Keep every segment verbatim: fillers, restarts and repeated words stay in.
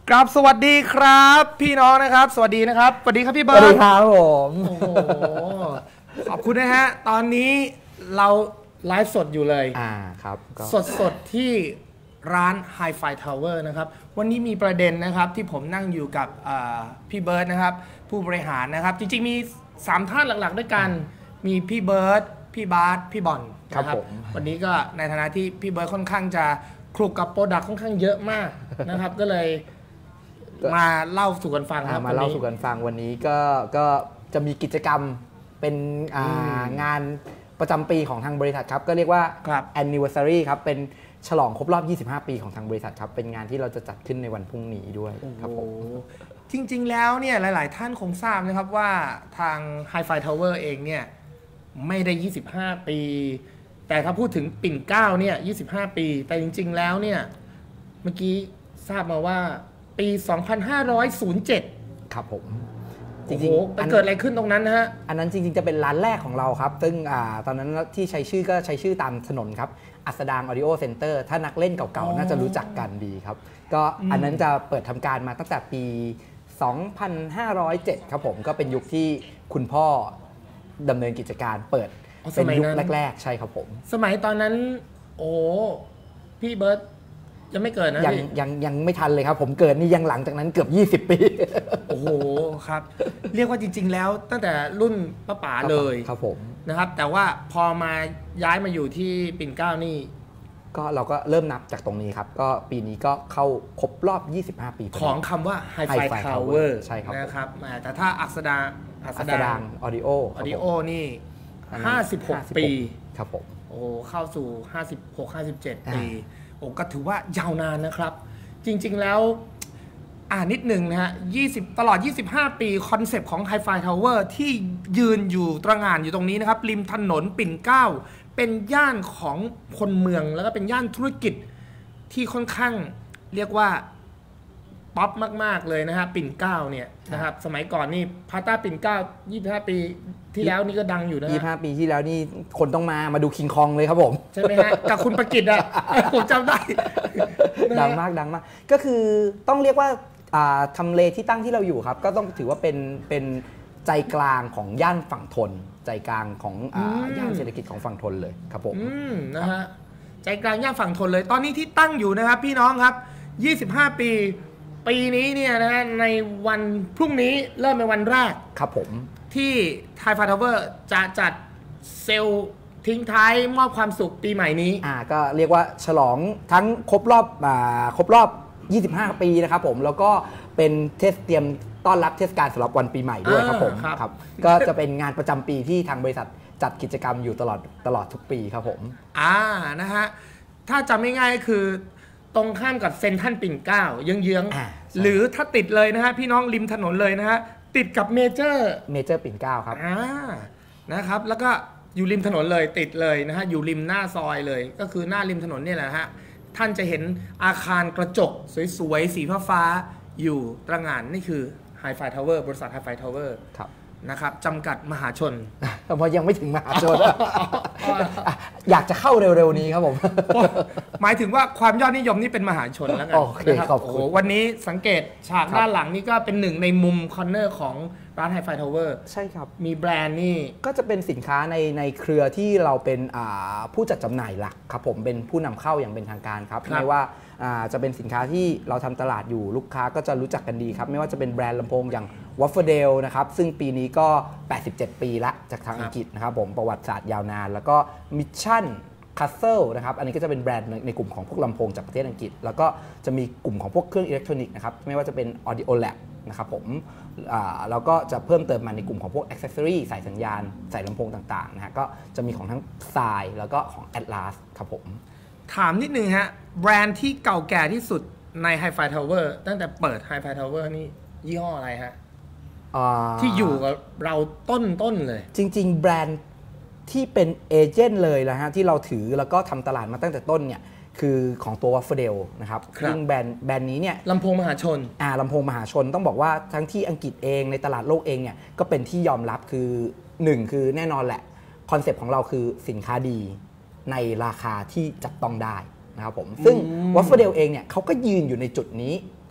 กราบสวัสดีครับพี่น้องนะครับสวัสดีนะครับสวัสดีครับพี่เบิร์ดสวัสดีครับผมโอ้โหขอบคุณนะฮะตอนนี้เราไลฟ์สดอยู่เลยอ่าครับสดสดที่ร้าน Hi-Fi Tower นะครับวันนี้มีประเด็นนะครับที่ผมนั่งอยู่กับพี่เบิร์ดนะครับผู้บริหารนะครับจริงๆมีสามท่านหลักๆด้วยกันมีพี่เบิร์ดพี่บาสพี่บอลนะครับวันนี้ก็ในฐานะที่พี่เบิร์ดค่อนข้างจะคลุกกับโปรดักต์ค่อนข้างเยอะมากนะครับก็เลยมาเล่าสู่กันฟังครับมาเล่าสู่กันฟังวันนี้ก็ก็จะมีกิจกรรมเป็นงานประจำปีของทางบริษัทครับก็เรียกว่า anniversary ครับเป็นฉลองครบรอบยี่สิบห้าปีของทางบริษัทครับเป็นงานที่เราจะจัดขึ้นในวันพรุ่งนี้ด้วยครับผมจริงๆแล้วเนี่ยหลายๆท่านคงทราบนะครับว่าทาง Hi-Fi Tower เองเนี่ยไม่ได้ยี่สิบห้าปีแต่ถ้าพูดถึงปิ่นเกล้าเนี่ยยี่สิบห้าปีแต่จริงๆแล้วเนี่ยเมื่อกี้ทราบมาว่าปีสองพันห้าร้อยเจ็ดครับผมจริงๆไปเกิดอะไรขึ้นตรงนั้นนะฮะอันนั้นจริงๆจะเป็นร้านแรกของเราครับซึ่งตอนนั้นที่ใช้ชื่อก็ใช้ชื่อตามถนนครับอัสดางออดิโอเซ็นเตอร์ถ้านักเล่นเก่าๆน่าจะรู้จักกันดีครับก็อันนั้นจะเปิดทำการมาตั้งแต่ปีสองพันห้าร้อยเจ็ดครับผมก็เป็นยุคที่คุณพ่อดำเนินกิจการเปิดเป็นยุคแรกๆใช่ครับผมสมัยตอนนั้นโอ้พี่เบิร์ตยังไม่เกิดนะยังยังยังไม่ทันเลยครับผมเกิดนี่ยังหลังจากนั้นเกือบยี่สิบปีโอ้โหครับเรียกว่าจริงๆแล้วตั้งแต่รุ่นป้าป๋าเลยครับผมนะครับแต่ว่าพอมาย้ายมาอยู่ที่ปิ่นเกล้านี่ก็เราก็เริ่มนับจากตรงนี้ครับก็ปีนี้ก็เข้าครบรอบยี่สิบห้าปีของคำว่า Hi-Fi Tower ใช่ครับนะครับแต่ถ้าอัสดางอัสดางออดิโอออดิโอนี่ห้าสิบหกปีครับผมโอ้เข้าสู่ห้าสิบหก ห้าสิบเจ็ดปีโอ้ก็ถือว่ายาวนานนะครับจริงๆแล้วอ่านิดหนึ่งนะฮะยี่สิบตลอดยี่สิบห้าปีคอนเซปต์ของ Hi-Fi Tower ที่ยืนอยู่ตระหง่านอยู่ตรงนี้นะครับริมถนนปิ่นเกล้าเป็นย่านของคนเมืองแล้วก็เป็นย่านธุรกิจที่ค่อนข้างเรียกว่าป๊อปมากๆเลยนะฮะปิ่นเกล้าเนี่ยนะครับสมัยก่อนนี่พาต้าปิ่นเกล้ายี่สิบห้าปีที่แล้วนี่ก็ดังอยู่นะยี่สิบห้าปีที่แล้วนี่คนต้องมามาดูคิงคองเลยครับผมใช่ไหมฮะกับคุณประกิตอ่ะผมจำได้ดังมากดังมากก็คือต้องเรียกว่าทำเลที่ตั้งที่เราอยู่ครับก็ต้องถือว่าเป็นเป็นใจกลางของย่านฝั่งทนใจกลางของย่านเศรษฐกิจของฝั่งทนเลยครับผมนะฮะใจกลางย่านฝั่งทนเลยตอนนี้ที่ตั้งอยู่นะครับพี่น้องครับยี่สิบห้าปีปีนี้เนี่ยนะฮะในวันพรุ่งนี้เริ่มเป็นวันแรกครับผมที่ Hi-Fi Tower จะจัดเซลล์ทิ้งท้ายมอบความสุขปีใหม่นี้อ่าก็เรียกว่าฉลองทั้งครบรอบอ่าครบรอบยี่สิบห้าปีนะครับผมแล้วก็เป็นเทศเตรียมต้อนรับเทศกาลสำหรับวันปีใหม่ด้วยครับผมครับก็จะเป็นงานประจำปีที่ทางบริษัทจัดกิจกรรมอยู่ตลอดตลอดทุกปีครับผมอ่านะฮะถ้าจำไม่ง่ายคือตรงข้ามกับเซ็นทรัลปิ่นเกล้าเยื้องๆหรือถ้าติดเลยนะฮะพี่น้องริมถนนเลยนะฮะติดกับเมเจอร์เมเจอร์ปิ่นเกล้าครับอ่านะครับแล้วก็อยู่ริมถนนเลยติดเลยนะฮะอยู่ริมหน้าซอยเลยก็คือหน้าริมถนนนี่แหละฮะท่านจะเห็นอาคารกระจกสวยๆสีฟ้าๆอยู่ตระหง่านนี่คือ Hi-Fi Tower บริษัท Hi-Fi Tower ครับนะครับจำกัดมหาชนแต่พอยังไม่ถึงมหาชนอยากจะเข้าเร็วๆนี้ครับผมหมายถึงว่าความยอดนิยมนี่เป็นมหาชนแล้วกันนะครับโอ้โหวันนี้สังเกตฉากด้านหลังนี่ก็เป็นหนึ่งในมุมคอร์เนอร์ของร้าน Hi-Fi Tower ใช่ครับมีแบรนด์นี่ก็จะเป็นสินค้าในในเครือที่เราเป็นผู้จัดจำหน่ายหลักครับผมเป็นผู้นำเข้าอย่างเป็นทางการครับไม่ว่าจะเป็นสินค้าที่เราทำตลาดอยู่ลูกค้าก็จะรู้จักกันดีครับไม่ว่าจะเป็นแบรนด์ลำโพงอย่างวัฟเฟอร์เดลนะครับซึ่งปีนี้ก็แปดสิบเจ็ดปีละจากทางอังกฤษนะครับผมประวัติศาสตร์ยาวนานแล้วก็มิชชั่นคัสเซิลนะครับอันนี้ก็จะเป็นแบรนด์ในกลุ่มของพวกลำโพงจากประเทศอังกฤษแล้วก็จะมีกลุ่มของพวกเครื่องอิเล็กทรอนิกส์นะครับไม่ว่าจะเป็น Audio Lab นะครับผมแล้วก็จะเพิ่มเติมมาในกลุ่มของพวกอ็อกเซสซอรี่สายสัญญาณสายลำโพงต่างๆนะฮะก็จะมีของทั้งทรายแล้วก็ของ Atlas ครับผมถามนิดนึงฮะแบรนด์ที่เก่าแก่ที่สุดใน Hi-Fi Tower ตั้งแต่เปิด Hi-Fi Tower นี่ยี่ห้ออะไรฮะที่อยู่กับเราต้นต้นเลยจริงๆแบรนด์ที่เป็นเอเจนต์เลยนะฮะที่เราถือแล้วก็ทำตลาดมาตั้งแต่ต้นเนี่ยคือของตัววัฟเฟอร์เดลนะครับซึ่งแบรนด์แบรนด์นี้เนี่ยลำโพงมหาชนอ่าลำโพงมหาชนต้องบอกว่าทั้งที่อังกฤษเองในตลาดโลกเองเนี่ยก็เป็นที่ยอมรับคือหนึ่งคือแน่นอนแหละคอนเซปต์ของเราคือสินค้าดีในราคาที่จับต้องได้นะครับผมซึ่งวัฟเฟอร์เดลเองเนี่ยเขาก็ยืนอยู่ในจุดนี้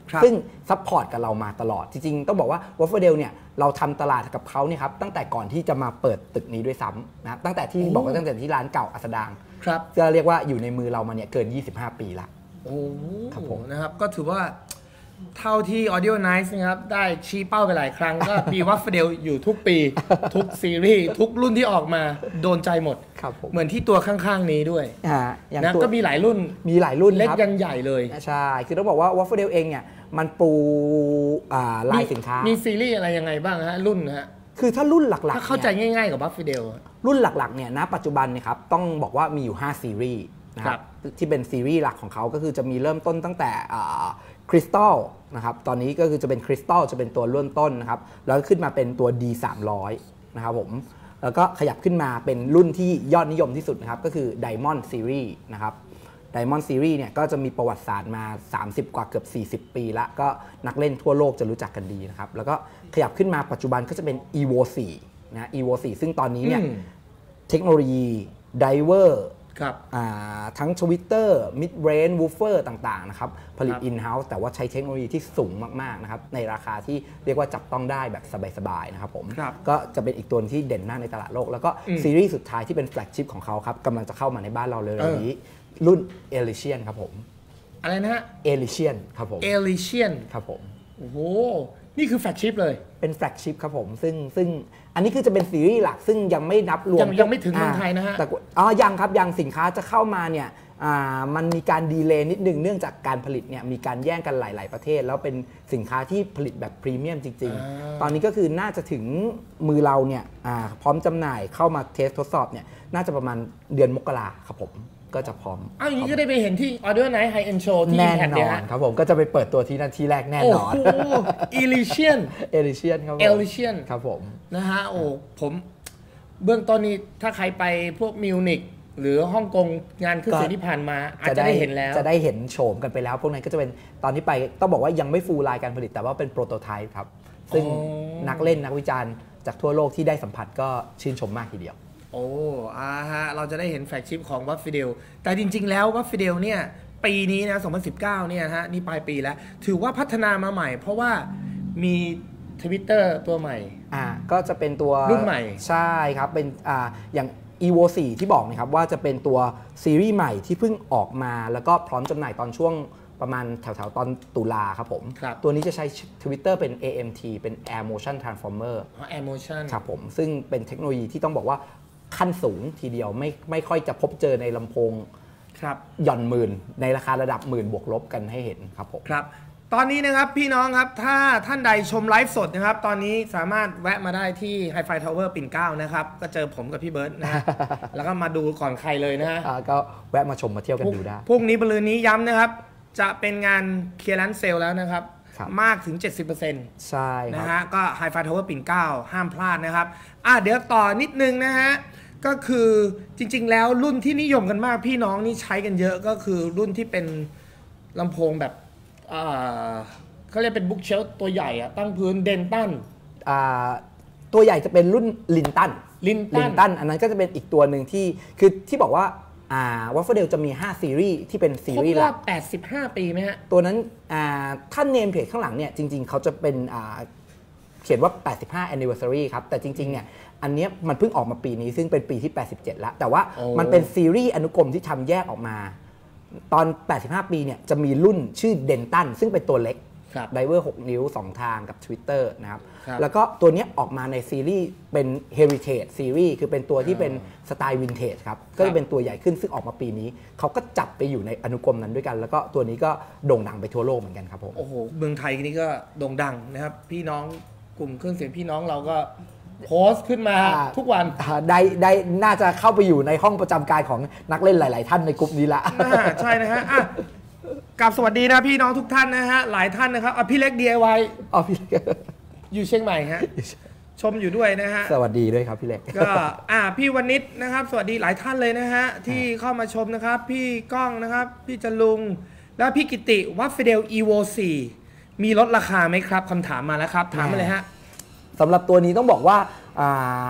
ซึ่งซัพพอร์ตกับเรามาตลอดจริงๆต้องบอกว่าวอฟเฟอร์เดลเนี่ยเราทำตลาดกับเขาเนี่ยครับตั้งแต่ก่อนที่จะมาเปิดตึกนี้ด้วยซ้ำนะตั้งแต่ที่บอกว่าตั้งแต่ที่ร้านเก่าอัสดางครับก็เรียกว่าอยู่ในมือเรามาเนี่ยเกินยี่สิบห้าปีละโอ้ครับผมนะครับก็ถือว่าเท่าที่ Audio Nice นะครับได้ชี้เป้าไปหลายครั้งก็มีวัฟเฟอร์เดลอยู่ทุกปี ทุกซีรีส์ทุกรุ่นที่ออกมาโดนใจหมดเหมือนที่ตัวข้างๆนี้ด้วยนะก็มีหลายรุ่นมีหลายรุ่นเล็กยันใหญ่เลยใช่คือต้องบอกว่าวัฟเฟอร์เดลเองเนี่ยมันปูลายสินค้ามีซีรีส์อะไรยังไงบ้างฮะรุ่นฮะคือถ้ารุ่นหลักๆถ้าเข้าใจง่ายๆกับวัฟเฟอร์เดลรุ่นหลักๆเนี่ยณปัจจุบันเนี่ยครับต้องบอกว่ามีอยู่ห้าซีรีส์นะครับที่เป็นซีรีส์หลักของเขาก็คือจะมีเริ่มต้นตั้งแต่คริสตัลนะครับตอนนี้ก็คือจะเป็นคริสตัลจะเป็นตัวเริ่มต้นนะครับแล้วขึ้นมาเป็นตัว ดี สามร้อย นะครับผมแล้วก็ขยับขึ้นมาเป็นรุ่นที่ยอดนิยมที่สุดนะครับก็คือ Diamond Series นะครับ Diamond Series เนี่ยก็จะมีประวัติศาสตร์มาสามสิบกว่าเกือบสี่สิบปีละก็นักเล่นทั่วโลกจะรู้จักกันดีนะครับแล้วก็ขยับขึ้นมาปัจจุบันก็จะเป็น อี โว โฟร์ นะ อี โว โฟร์ ซึ่งตอนนี้เนี่ยเทคโนโลยี Driverทั้ง Twitter Mid Range Woofer ต่างๆนะครับผลิต In-house แต่ว่าใช้เทคโนโลยีที่สูงมากๆนะครับในราคาที่เรียกว่าจับต้องได้แบบสบายๆนะครับผมก็จะเป็นอีกตัวที่เด่นมากในตลาดโลกแล้วก็ซีรีส์สุดท้ายที่เป็นแฟลกชิพของเขาครับกำลังจะเข้ามาในบ้านเราเลยวันนี้รุ่น Elysian ครับผมอะไรนะฮะ Elysian ครับผม Elysian ครับผมโอ้โหนี่คือแฟลกชิพเลยเป็นแฟลกชิพครับผมซึ่งซึ่งอันนี้คือจะเป็นซีรีส์หลักซึ่งยังไม่นับรวมยังยังไม่ถึงเมืองไทยนะฮะแต่อ๋อยังครับยังสินค้าจะเข้ามาเนี่ยมันมีการดีเลย์นิดนึงเนื่องจากการผลิตเนี่ยมีการแย่งกันหลายๆประเทศแล้วเป็นสินค้าที่ผลิตแบบพรีเมียมจริงๆตอนนี้ก็คือน่าจะถึงมือเราเนี่ยพร้อมจำหน่ายเข้ามาเทสทดสอบเนี่ยน่าจะประมาณเดือนมกราครับผมก็จะพร้อมอ้าวอย่างนี้ก็ได้ไปเห็นที่ Audio Night High End Show ที่ Impact แน่นอนครับผมก็จะไปเปิดตัวที่นั่นที่แรกแน่นอนโอ้โห Elysian Elysian ครับผม Elysian ครับผมนะฮะโอ้ผมเบื้องต้นนี้ถ้าใครไปพวกมิวนิกหรือฮ่องกงงานขึ้นเสียงที่ผ่านมาอาจจะได้เห็นแล้วจะได้เห็นโฉมกันไปแล้วพวกนั้นก็จะเป็นตอนที่ไปต้องบอกว่ายังไม่ฟูลไลน์การผลิตแต่ว่าเป็นโปรโตไทป์ครับซึ่งนักเล่นนักวิจารณ์จากทั่วโลกที่ได้สัมผัสก็ชื่นชมมากทีเดียวโอ้อาฮะเราจะได้เห็นแฟลกชิพของวัฟเฟอร์เดลแต่จริงๆแล้ววัฟเฟอร์เดลเนี่ยปีนี้นะสองพันสิบเก้าเนี่ยฮะนี่ปลายปีแล้วถือว่าพัฒนามาใหม่เพราะว่ามี Twitter ตัวใหม่อ่าก็จะเป็นตัวรุ่นใหม่ใช่ครับเป็นอ่าอย่าง อี โว โฟร์ ที่บอกนะครับว่าจะเป็นตัวซีรีส์ใหม่ที่เพิ่งออกมาแล้วก็พร้อมจำหน่ายตอนช่วงประมาณแถวๆตอนตุลาครับผมตัวนี้จะใช้ Twitter เป็น เอ เอ็ม ที เป็น Air Motion Transformer อ๋อ Air Motion ครับผมซึ่งเป็นเทคโนโลยีที่ต้องบอกว่าขั้นสูงทีเดียวไม่ไม่ค่อยจะพบเจอในลำโพงครับหย่อนหมื่นในราคาระดับหมื่นบวกลบกันให้เห็นครับผมครับตอนนี้นะครับพี่น้องครับถ้าท่านใดชมไลฟ์สดนะครับตอนนี้สามารถแวะมาได้ที่ Hi-Fi Tower ปิ่นเกล้านะครับก็เจอผมกับพี่เบิร์ตนะฮะ แล้วก็มาดูก่อนใครเลยนะฮะก็แวะมาชมมาเที่ยวกันดูได้พรุ่งนี้บรืนนี้ย้ำนะครับจะเป็นงานเคลียร์แลนซ์เซลแล้วนะครับมากถึง เจ็ดสิบเปอร์เซ็นต์ใช่นะฮะก็ Hi-Fi Tower ปิ่นเกล้าห้ามพลาดนะครับอ่ะเดี๋ยวต่อนิดนึงนะฮะก็คือจริงๆแล้วรุ่นที่นิยมกันมากพี่น้องนี่ใช้กันเยอะก็คือรุ่นที่เป็นลำโพงแบบเขาเรียกเป็นบุ๊กเชลตัวใหญ่อะตั้งพื้นเดนตันตัวใหญ่จะเป็นรุ่นลินตันลินตันอันนั้นก็จะเป็นอีกตัวหนึ่งที่คือที่บอกว่าวัฟเฟอร์เดลจะมีห้าซีรีส์ที่เป็นซีรีส์หลักแปดสิบห้าปีไหมฮะตัวนั้นท่านเนมเพจข้างหลังเนี่ยจริงๆเขาจะเป็นเขียนว่าแปดสิบห้า anniversary ครับแต่จริงๆเนี่ยอันนี้มันเพิ่งออกมาปีนี้ซึ่งเป็นปีที่แปดสิบเจ็ดแล้วแต่ว่ามันเป็นซีรีส์อนุกรมที่ทำแยกออกมาตอนแปดสิบห้าปีเนี่ยจะมีรุ่นชื่อเดนตันซึ่งเป็นตัวเล็กไดเวอร์หกนิ้วสองทางกับ Twitter นะครับแล้วก็ตัวนี้ออกมาในซีรีส์เป็น Heritage Series คือเป็นตัวที่เป็นสไตล์วินเทจครับก็จะเป็นตัวใหญ่ขึ้นซึ่งออกมาปีนี้เขาก็จับไปอยู่ในอนุกรมนั้นด้วยกันแล้วก็ตัวนี้ก็โด่งดังไปทั่วโลกเหมือนกันครับผมโอ้โหเมืองไทยนี่ก็โด่งดังนะครับพี่น้องกลุ่มเครื่องเสียงพี่น้องเราก็โพสต์ขึ้นมาทุกวันได้ได้น่าจะเข้าไปอยู่ในห้องประจำการของนักเล่นหลายๆท่านในกลุ่มนี้ละใช่นะฮะกับสวัสดีนะพี่น้องทุกท่านนะฮะหลายท่านนะครับอ่ะพี่เล็ก ดี ไอ วายอ๋อพี่เล็กอยู่เชียงใหม่ฮะชมอยู่ด้วยนะฮะสวัสดีด้วยครับพี่เล็กก็อ่ะพี่วณิชนะครับสวัสดีหลายท่านเลยนะฮะที่เข้ามาชมนะครับพี่ก้องนะครับพี่จลุงแล้วพี่กิติวัฟเฟเดล อี โว โฟร์ มีลดราคาไหมครับคำถามมาแล้วครับถามมาเลยฮะสำหรับตัวนี้ต้องบอกว่า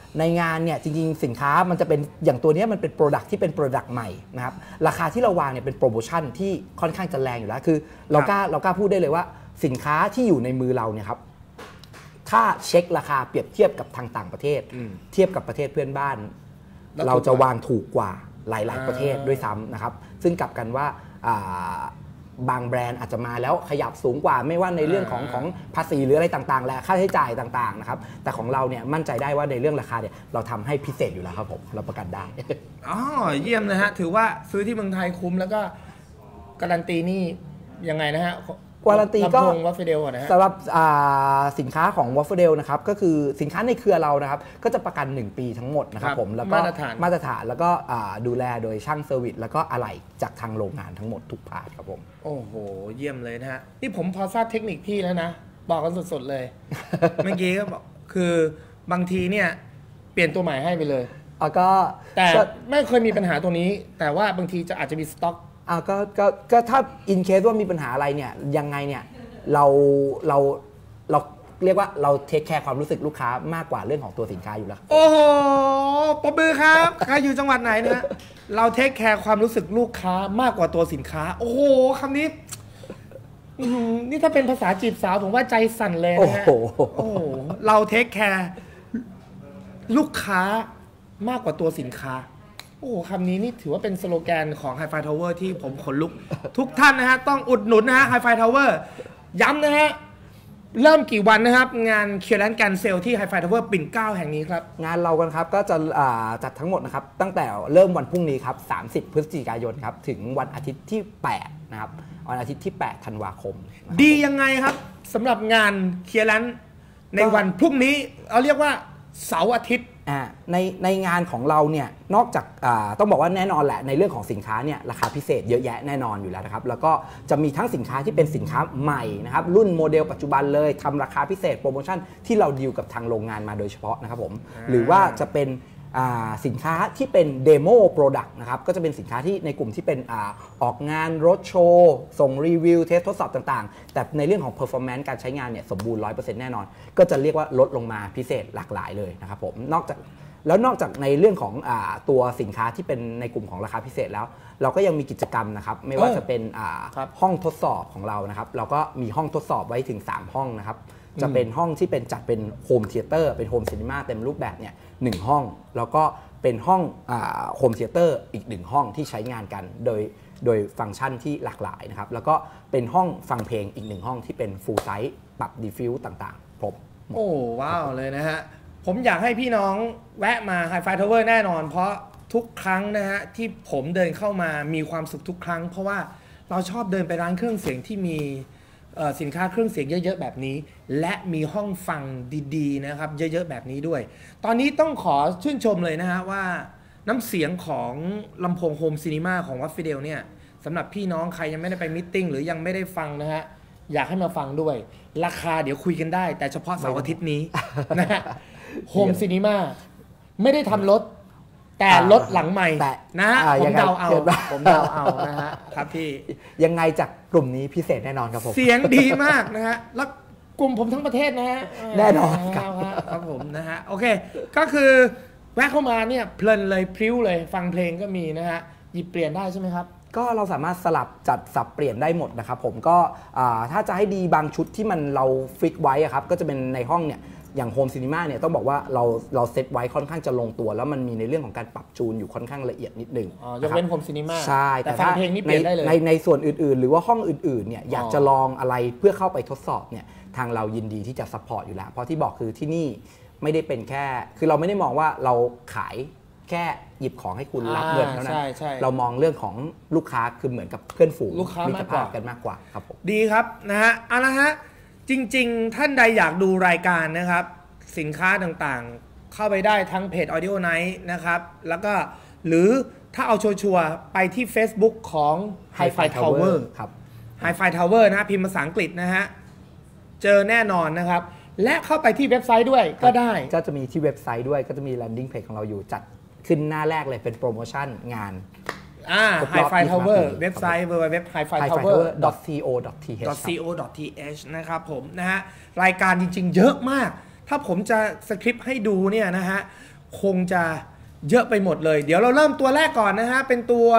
ในงานเนี่ยจริงๆสินค้ามันจะเป็นอย่างตัวนี้มันเป็นโปรดักที่เป็นโปรดักใหม่นะครับราคาที่เราวางเนี่ยเป็นโปรโมชั่นที่ค่อนข้างจะแรงอยู่แล้วคือเรากล้าเรากล้าพูดได้เลยว่าสินค้าที่อยู่ในมือเราเนี่ยครับถ้าเช็คราคาเปรียบเทียบกับทางต่างประเทศเทียบกับประเทศเพื่อนบ้านเราจะวางถูกกว่าหลายๆประเทศด้วยซ้ำนะครับซึ่งกลับกันว่าบางแบรนด์อาจจะมาแล้วขยับสูงกว่าไม่ว่าในเรื่องของของภาษีหรืออะไรต่างๆและค่าใช้จ่ายต่างๆนะครับแต่ของเราเนี่ยมั่นใจได้ว่าในเรื่องราคาเนี่ยเราทำให้พิเศษอยู่แล้วครับผมเราประกันได้อ๋อเยี่ยมนะฮะถือว่าซื้อที่เมืองไทยคุ้มแล้วก็การันตีนี่ยังไงนะฮะการันตีก็วัฟเฟเดลนะฮะสำหรับสินค้าของวัฟเฟเดลนะครับก็คือสินค้าในเครือเรานะครับก็จะประกันหนึ่งปีทั้งหมดนะครับผมแล้วก็มาตรฐานมาตรฐานแล้วก็ดูแลโดยช่างเซอร์วิสแล้วก็อะไหล่จากทางโรงงานทั้งหมดทุกพาร์ทครับผมโอ้โหเยี่ยมเลยนะฮะนี่ผมพอทราบเทคนิคพี่แล้วนะบอกกันสดๆเลย เมื่อกี้ก็บอกคือบางทีเนี่ยเปลี่ยนตัวใหม่ให้ไปเลยก็แต่ไม่เคยมีปัญหาตัวนี้แต่ว่าบางทีจะอาจจะมีสต็อกอ่าก็ก็ก็ถ้าอินเคสว่ามีปัญหาอะไรเนี่ยยังไงเนี่ยเราเราเราเรียกว่าเราเทคแคร์ความรู้สึกลูกค้ามากกว่าเรื่องของตัวสินค้าอยู่แล้วโอ้โหปรบมือครับใครอยู่จังหวัดไหนนะเราเทคแคร์ความรู้สึกลูกค้ามากกว่าตัวสินค้าโอ้โหคำนี้นี่ถ้าเป็นภาษาจีบสาวผมว่าใจสั่นเลยนะฮะโอ้โหเราเทคแคร์ลูกค้ามากกว่าตัวสินค้าโอ้คำนี้นี่ถือว่าเป็นสโลแกนของ Hi-Fi Tower ที่ผมขนลุกทุกท่านนะฮะต้องอุดหนุนนะฮะ Hi-Fi Tower ย้ำนะฮะเริ่มกี่วันนะครับงานเคลียร์แลนด์การเซลที่ Hi-Fi Tower ปิ่นเกล้าแห่งนี้ครับงานเรากันครับก็จะจัดทั้งหมดนะครับตั้งแต่เริ่มวันพรุ่งนี้ครับสามสิบพฤศจิกายนครับถึงวันอาทิตย์ที่แปดนะครับวันอาทิตย์ที่แปดธันวาคมดียังไงครับสำหรับงานเคลียร์แลนด์ในวันพรุ่งนี้เอาเรียกว่าเสาร์อาทิตย์ในในงานของเราเนี่ยนอกจากต้องบอกว่าแน่นอนแหละในเรื่องของสินค้าเนี่ยราคาพิเศษเยอะแยะแน่นอนอยู่แล้วนะครับแล้วก็จะมีทั้งสินค้าที่เป็นสินค้าใหม่นะครับรุ่นโมเดลปัจจุบันเลยทำราคาพิเศษโปรโมชั่นที่เราดีลกับทางโรงงานมาโดยเฉพาะนะครับผมหรือว่าจะเป็นสินค้าที่เป็นเดโมโปรดักต์นะครับก็จะเป็นสินค้าที่ในกลุ่มที่เป็นอออกงานรถโชว์ส่งรีวิวเทสทดสอบต่างๆแต่ในเรื่องของ performance การใช้งานเนี่ยสมบูรณ์ ร้อยเปอร์เซ็นต์ แน่นอนก็จะเรียกว่าลดลงมาพิเศษหลากหลายเลยนะครับผมนอกจากแล้วนอกจากในเรื่องของอตัวสินค้าที่เป็นในกลุ่มของราคาพิเศษแล้วเราก็ยังมีกิจกรรมนะครับไม่ว่าจะเป็นห้องทดสอบของเรานะครับเราก็มีห้องทดสอบไว้ถึงสามห้องนะครับจะเป็นห้องที่เป็นจัดเป็นโฮมเธียเตอร์เป็นโฮมซีนีมาเต็มรูปแบบเนี่ยหนึ่งห้องแล้วก็เป็นห้องโฮมเธียเตอร์อีกหนึ่งห้องที่ใช้งานกันโดยโดยฟังก์ชันที่หลากหลายนะครับแล้วก็เป็นห้องฟังเพลงอีกหนึ่งห้องที่เป็นฟูลไซส์ปรับดีฟิวต่างๆครบโอ้ว้าวเลยนะฮะผมอยากให้พี่น้องแวะมา Hi-Fi Tower แน่นอนเพราะทุกครั้งนะฮะที่ผมเดินเข้ามามีความสุขทุกครั้งเพราะว่าเราชอบเดินไปร้านเครื่องเสียงที่มีสินค้าเครื่องเสียงเยอะๆแบบนี้และมีห้องฟังดีๆนะครับเยอะๆแบบนี้ด้วยตอนนี้ต้องขอชื่นชมเลยนะฮะว่าน้ำเสียงของลำโพงโฮมซีนีมาของวัฟฟิเดลเนี่ยสำหรับพี่น้องใครยังไม่ได้ไปมิทติ้งหรือยังไม่ได้ฟังนะฮะอยากให้มาฟังด้วยราคาเดี๋ยวคุยกันได้แต่เฉพาะเสาร์อาทิตย์นี้นะฮะโฮมซีนีมาไม่ได้ทำรถแต่รถหลังใหม่นะฮะผมเดาเอาผมเดาเอานะฮะครับพี่ยังไงจากกลุ่มนี้พิเศษแน่นอนครับผมเสียงดีมากนะฮะแล้วกลุ่มผมทั้งประเทศนะฮะแน่นอนครับครับผมนะฮะโอเคก็คือแวะเข้ามาเนี่ยเพลินเลยพริ้วเลยฟังเพลงก็มีนะฮะหยิบเปลี่ยนได้ใช่ไหมครับก็เราสามารถสลับจัดสับเปลี่ยนได้หมดนะครับผมก็ถ้าจะให้ดีบางชุดที่มันเราฟิกไว้ครับก็จะเป็นในห้องเนี่ยอย่างโฮมซีนีมาเนี่ยต้องบอกว่าเราเราเซตไว้ค่อนข้างจะลงตัวแล้วมันมีในเรื่องของการปรับจูนอยู่ค่อนข้างละเอียดนิดนึงอ๋อยกเว้นโฮมซีนีมาใช่แต่ฟังเพลงนี่เปลี่ยนได้เลยในในส่วนอื่นๆหรือว่าห้องอื่นๆเนี่ยอยากจะลองอะไรเพื่อเข้าไปทดสอบเนี่ยทางเรายินดีที่จะซัพพอร์ตอยู่แล้วเพราะที่บอกคือที่นี่ไม่ได้เป็นแค่คือเราไม่ได้มองว่าเราขายแค่หยิบของให้คุณรับเงินเท่านั้นเรามองเรื่องของลูกค้าคือเหมือนกับเพื่อนฝูงลูกค้ามากกว่ากันมากกว่าครับผมดีครับนะฮะเอาละฮะจริงๆท่านใดอยากดูรายการนะครับสินค้าต่างๆเข้าไปได้ทั้งเพจ Audio Night นะครับแล้วก็หรือถ้าเอาชัวร์ๆไปที่ Facebook ของ Hi-Fi Tower ครับ Hi-Fi Tower นะพิมพ์ภาษาอังกฤษนะฮะเจอแน่นอนนะครับและเข้าไปที่เว็บไซต์ด้วยก็ได้ก็จะมีที่เว็บไซต์ด้วยก็จะมี landing page ของเราอยู่จัดขึ้นหน้าแรกเลยเป็นโปรโมชั่นงานอ่า Hi-Fi Tower เว็บไซต์ ดับเบิลยู ดับเบิลยู ดับเบิลยู ดอท ไฮไฟ ทาวเวอร์ดอท ซี โอ ดอท ที เอชดอท ซี โอ ดอท ที เอช นะครับผมนะฮะรายการจริงๆเยอะมากถ้าผมจะสคริปต์ให้ดูเนี่ยนะฮะคงจะเยอะไปหมดเลยเดี๋ยวเราเริ่มตัวแรกก่อนนะฮะเป็นตัว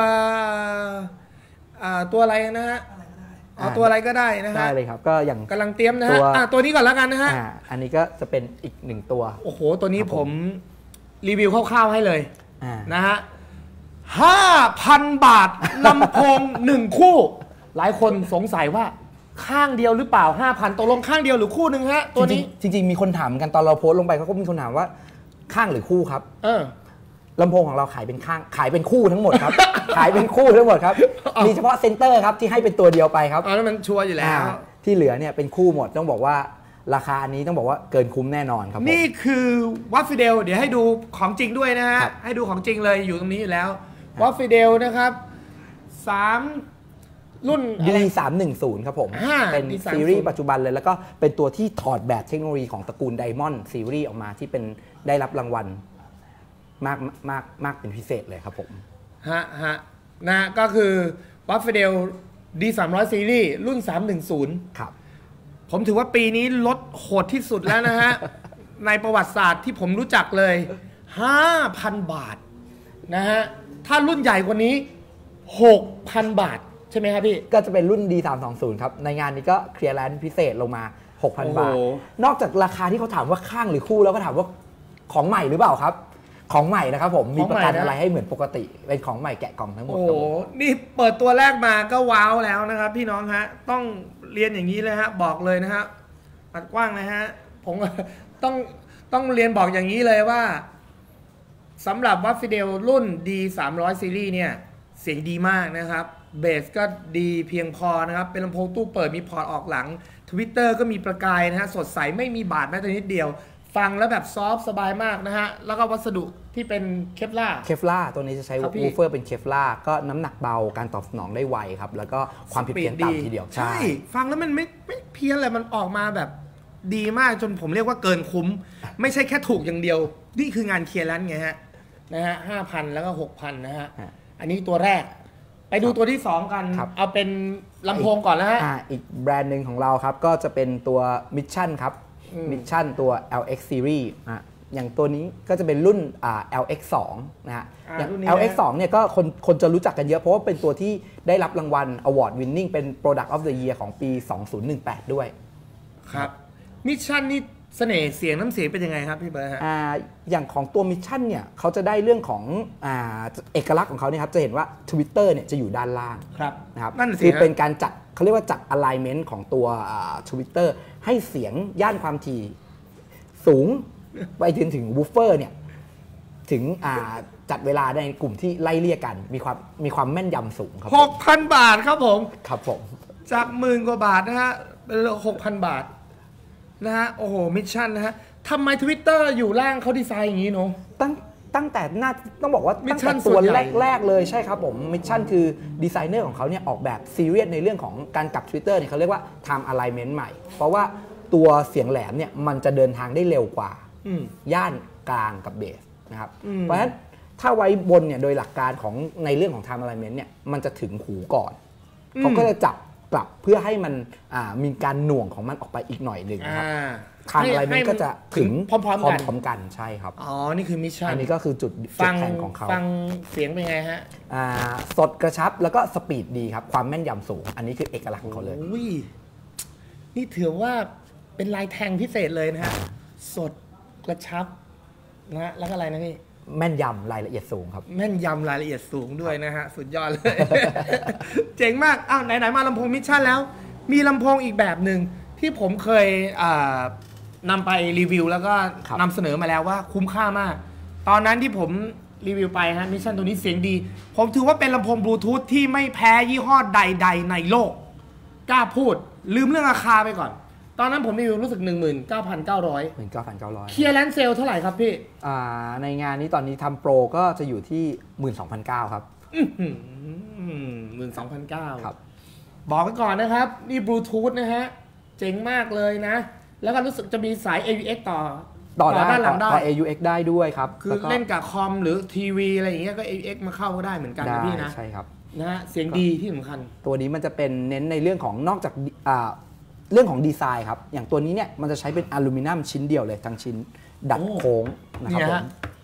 ตัวอะไรนะฮะเอาตัวอะไรก็ได้นะฮะได้เลยครับก็อย่างกำลังเตรียมนะฮะตัวนี้ก่อนแล้วกันนะฮะอันนี้ก็จะเป็นอีกหนึ่งตัวโอ้โหตัวนี้ผมรีวิวคร่าวๆให้เลยนะฮะห้าพันบาทลำโพงหนึ่งคู่หลายคนสงสัยว่าข้างเดียวหรือเปล่า ห้าพัน ตกลงข้างเดียวหรือคู่หนึ่งฮะตัวนี้จริงๆมีคนถามกันตอนเราโพสต์ลงไปเขาก็มีคนถามว่าข้างหรือคู่ครับเออลำโพงของเราขายเป็นข้างขายเป็นคู่ทั้งหมดครับขายเป็นคู่ทั้งหมดครับมีเฉพาะเซนเตอร์ครับที่ให้เป็นตัวเดียวไปครับอ๋อแล้วมันชัวร์อยู่แล้วที่เหลือเนี่ยเป็นคู่หมดต้องบอกว่าราคาอันนี้ต้องบอกว่าเกินคุ้มแน่นอนครับนี่คือวัฟฟิเดลเดี๋ยวให้ดูของจริงด้วยนะฮะให้ดูของจริงเลยอยู่ตรงนี้อยู่แล้ววัฟฟิเดลนะครับสามรุ่นดี สามหนึ่งศูนย์ ครับผมเป็นซีรีส์ปัจจุบันเลยแล้วก็เป็นตัวที่ถอดแบบเทคโนโลยีของตระกูลไดมอนด์ซีรีส์ออกมาที่เป็นได้รับรางวัลมากมากมากเป็นพิเศษเลยครับผมฮะฮะนะก็คือวัฟฟิเดล ดี สามร้อย ซีรีส์รุ่นสามหนึ่งศูนย์ครับผมถือว่าปีนี้ลดโหดที่สุดแล้วนะฮะ ในประวัติศาสตร์ที่ผมรู้จักเลย ห้าพัน บาทนะฮะถ้ารุ่นใหญ่กว่านี้ หกพัน บาทใช่ไหมครับพี่ก็จะเป็นรุ่น ดี สามสองศูนย์ ครับในงานนี้ก็เคลียร์แลนด์พิเศษลงมา หกพัน บาทนอกจากราคาที่เขาถามว่าข้างหรือคู่แล้วก็ถามว่าของใหม่หรือเปล่าครับของใหม่นะครับผมมีประกันอะไรให้เหมือนปกติเป็นของใหม่แกะกล่องทั้งหมดโอ้โหนี่เปิดตัวแรกมาก็ว้าวแล้วนะครับพี่น้องฮะต้องเรียนอย่างนี้เลยฮะบอกเลยนะฮะปัดกว้างนะฮะผมต้องต้องเรียนบอกอย่างนี้เลยว่าสำหรับวัฟฟิเดลรุ่น ดี สามร้อย ซีรีส์เนี่ยเสียงดีมากนะครับเบสก็ดีเพียงพอนะครับเป็นลำโพงตู้เปิดมีพอร์ตออกหลัง Twitter ก็มีประกายนะฮะสดใสไม่มีบาดแม้แต่นิดเดียวฟังแล้วแบบซอฟต์สบายมากนะฮะแล้วก็วัสดุที่เป็นเคปลาร์เคปลาร์ตัวนี้จะใช้วูฟเฟอร์เป็นเคปลาร์ก็น้ำหนักเบาการตอบสนองได้ไวครับแล้วก็ความผิดเพี้ยนต่ำทีเดียวใช่ฟังแล้วมันไม่ไม่เพี้ยนเลยมันออกมาแบบดีมากจนผมเรียกว่าเกินคุ้มไม่ใช่แค่ถูกอย่างเดียวนี่คืองานเคลียร์ร้านไงฮะนะฮะห้าพันแล้วก็หกพันนะฮะอันนี้ตัวแรกไปดูตัวที่สองกันเอาเป็นลำโพงก่อนนะฮะอีกแบรนด์หนึ่งของเราครับก็จะเป็นตัวมิชชั่นครับมิชชั่นตัว แอล เอ็กซ์ Series อ่ะอย่างตัวนี้ก็จะเป็นรุ่นอ่า แอล เอ็กซ์ สอง นะฮะอย่าง แอล เอ็กซ์ สอง เนี่ยก็คนคนจะรู้จักกันเยอะเพราะว่าเป็นตัวที่ได้รับรางวัล Award Winning เป็น Product of the Year ของปี สองพันสิบแปด ด้วยครับมิชชั่นนี่เสน่ห์เสียงน้ำเสียงเป็นยังไงครับพี่เบิร์ดฮะอ่าอย่างของตัวมิชชั่นเนี่ยเขาจะได้เรื่องของอ่าเอกลักษณ์ของเขาเนี่ยครับจะเห็นว่า Twitter เนี่ยจะอยู่ด้านล่างครับนะครับคือเป็นการจัดเขาเรียกว่าจัด alignment ของตัวอ่า Twitter ให้เสียงย่านความถี่สูงไปจนถึงวูฟเฟอร์เนี่ยถึงจัดเวลาในกลุ่มที่ไล่เลี่ยกันมีความมีความแม่นยำสูงครับหกพัน บาทครับผมครับผมจากหมื่นกว่าบาทนะฮะเป็น หกพัน บาทนะฮะโอ้โหมิชชั่นนะฮะทำไม Twitter อยู่ล่างเขาดีไซน์อย่างนี้เนาะตั้งตั้งแต่น่าต้องบอกว่าตั้งแต่ตัวแรกๆเลยใช่ครับผมมิชชั่นคือดีไซเนอร์ของเขาเนี่ยออกแบบซีเรียสในเรื่องของการกลับ Twitter เนี่ยเขาเรียกว่า Time Alignment ใหม่เพราะว่าตัวเสียงแหลมเนี่ยมันจะเดินทางได้เร็วกว่าย่านกลางกับเบสนะครับเพราะฉะนั้นถ้าไว้บนเนี่ยโดยหลักการของในเรื่องของ time alignment เนี่ยมันจะถึงหูก่อนเขาก็จะจับกลับเพื่อให้มันมีการหน่วงของมันออกไปอีกหน่อยหนึ่งนะครับ time alignment ก็จะถึงพร้อมๆกันพร้อมกันใช่ครับอ๋อนี่คือมิชชั่นอันนี้ก็คือจุดแข็งของเขาฟังเสียงเป็นไงฮะสดกระชับแล้วก็สปีดดีครับความแม่นยำสูงอันนี้คือเอกลักษณ์ของเขาเลยนี่ถือว่าเป็นลายแทงพิเศษเลยนะฮะสดกระชับนะแล้วก็อะไรนะพี่แม่นยำรายละเอียดสูงครับแม่นยำรายละเอียดสูงด้วยนะฮะสุดยอดเลย เจ๋งมากอ้าวไหนๆมาลำโพงมิชชั่นแล้วมีลำโพงอีกแบบหนึ่งที่ผมเคยนำไปรีวิวแล้วก็นำเสนอมาแล้วว่าคุ้มค่ามากตอนนั้นที่ผมรีวิวไปฮะมิชชั่นตัวนี้เสียงดีผมถือว่าเป็นลำโพงบลูทูธที่ไม่แพ้ยี่ห้อใดๆในโลกกล้าพูดลืมเรื่องราคาไปก่อนตอนนั้นผมรีวิวรู้สึก หนึ่งหมื่นเก้าพันเก้าร้อยหนึ่งหมื่นเก้าพันเก้าร้อยเคลียร์แลนด์เซลเท่าไหร่ครับพี่ในงานนี้ตอนนี้ทำโปรก็จะอยู่ที่ หนึ่งหมื่นสองพันเก้าร้อย ครับหนึ่งหมื่นสองพันเก้าร้อยครับบอกไว้ก่อนนะครับนี่บลูทูธนะฮะเจ๋งมากเลยนะแล้วก็รู้สึกจะมีสาย เอ วี เอ็กซ์ ต่อต่อด้านหลังได้ต่อ เอ ยู เอ็กซ์ ได้ด้วยครับคือเล่นกับคอมหรือทีวีอะไรอย่างเงี้ยก็ เอ วี เอ็กซ์ มาเข้าก็ได้เหมือนกันนะพี่นะใช่ครับนะฮะเสียงดีที่สำคัญตัวนี้มันจะเป็นเน้นในเรื่องของนอกจากเรื่องของดีไซน์ครับอย่างตัวนี้เนี่ยมันจะใช้เป็นอลูมิเนียมชิ้นเดียวเลยทั้งชิ้นดัดโค้งนะครับผม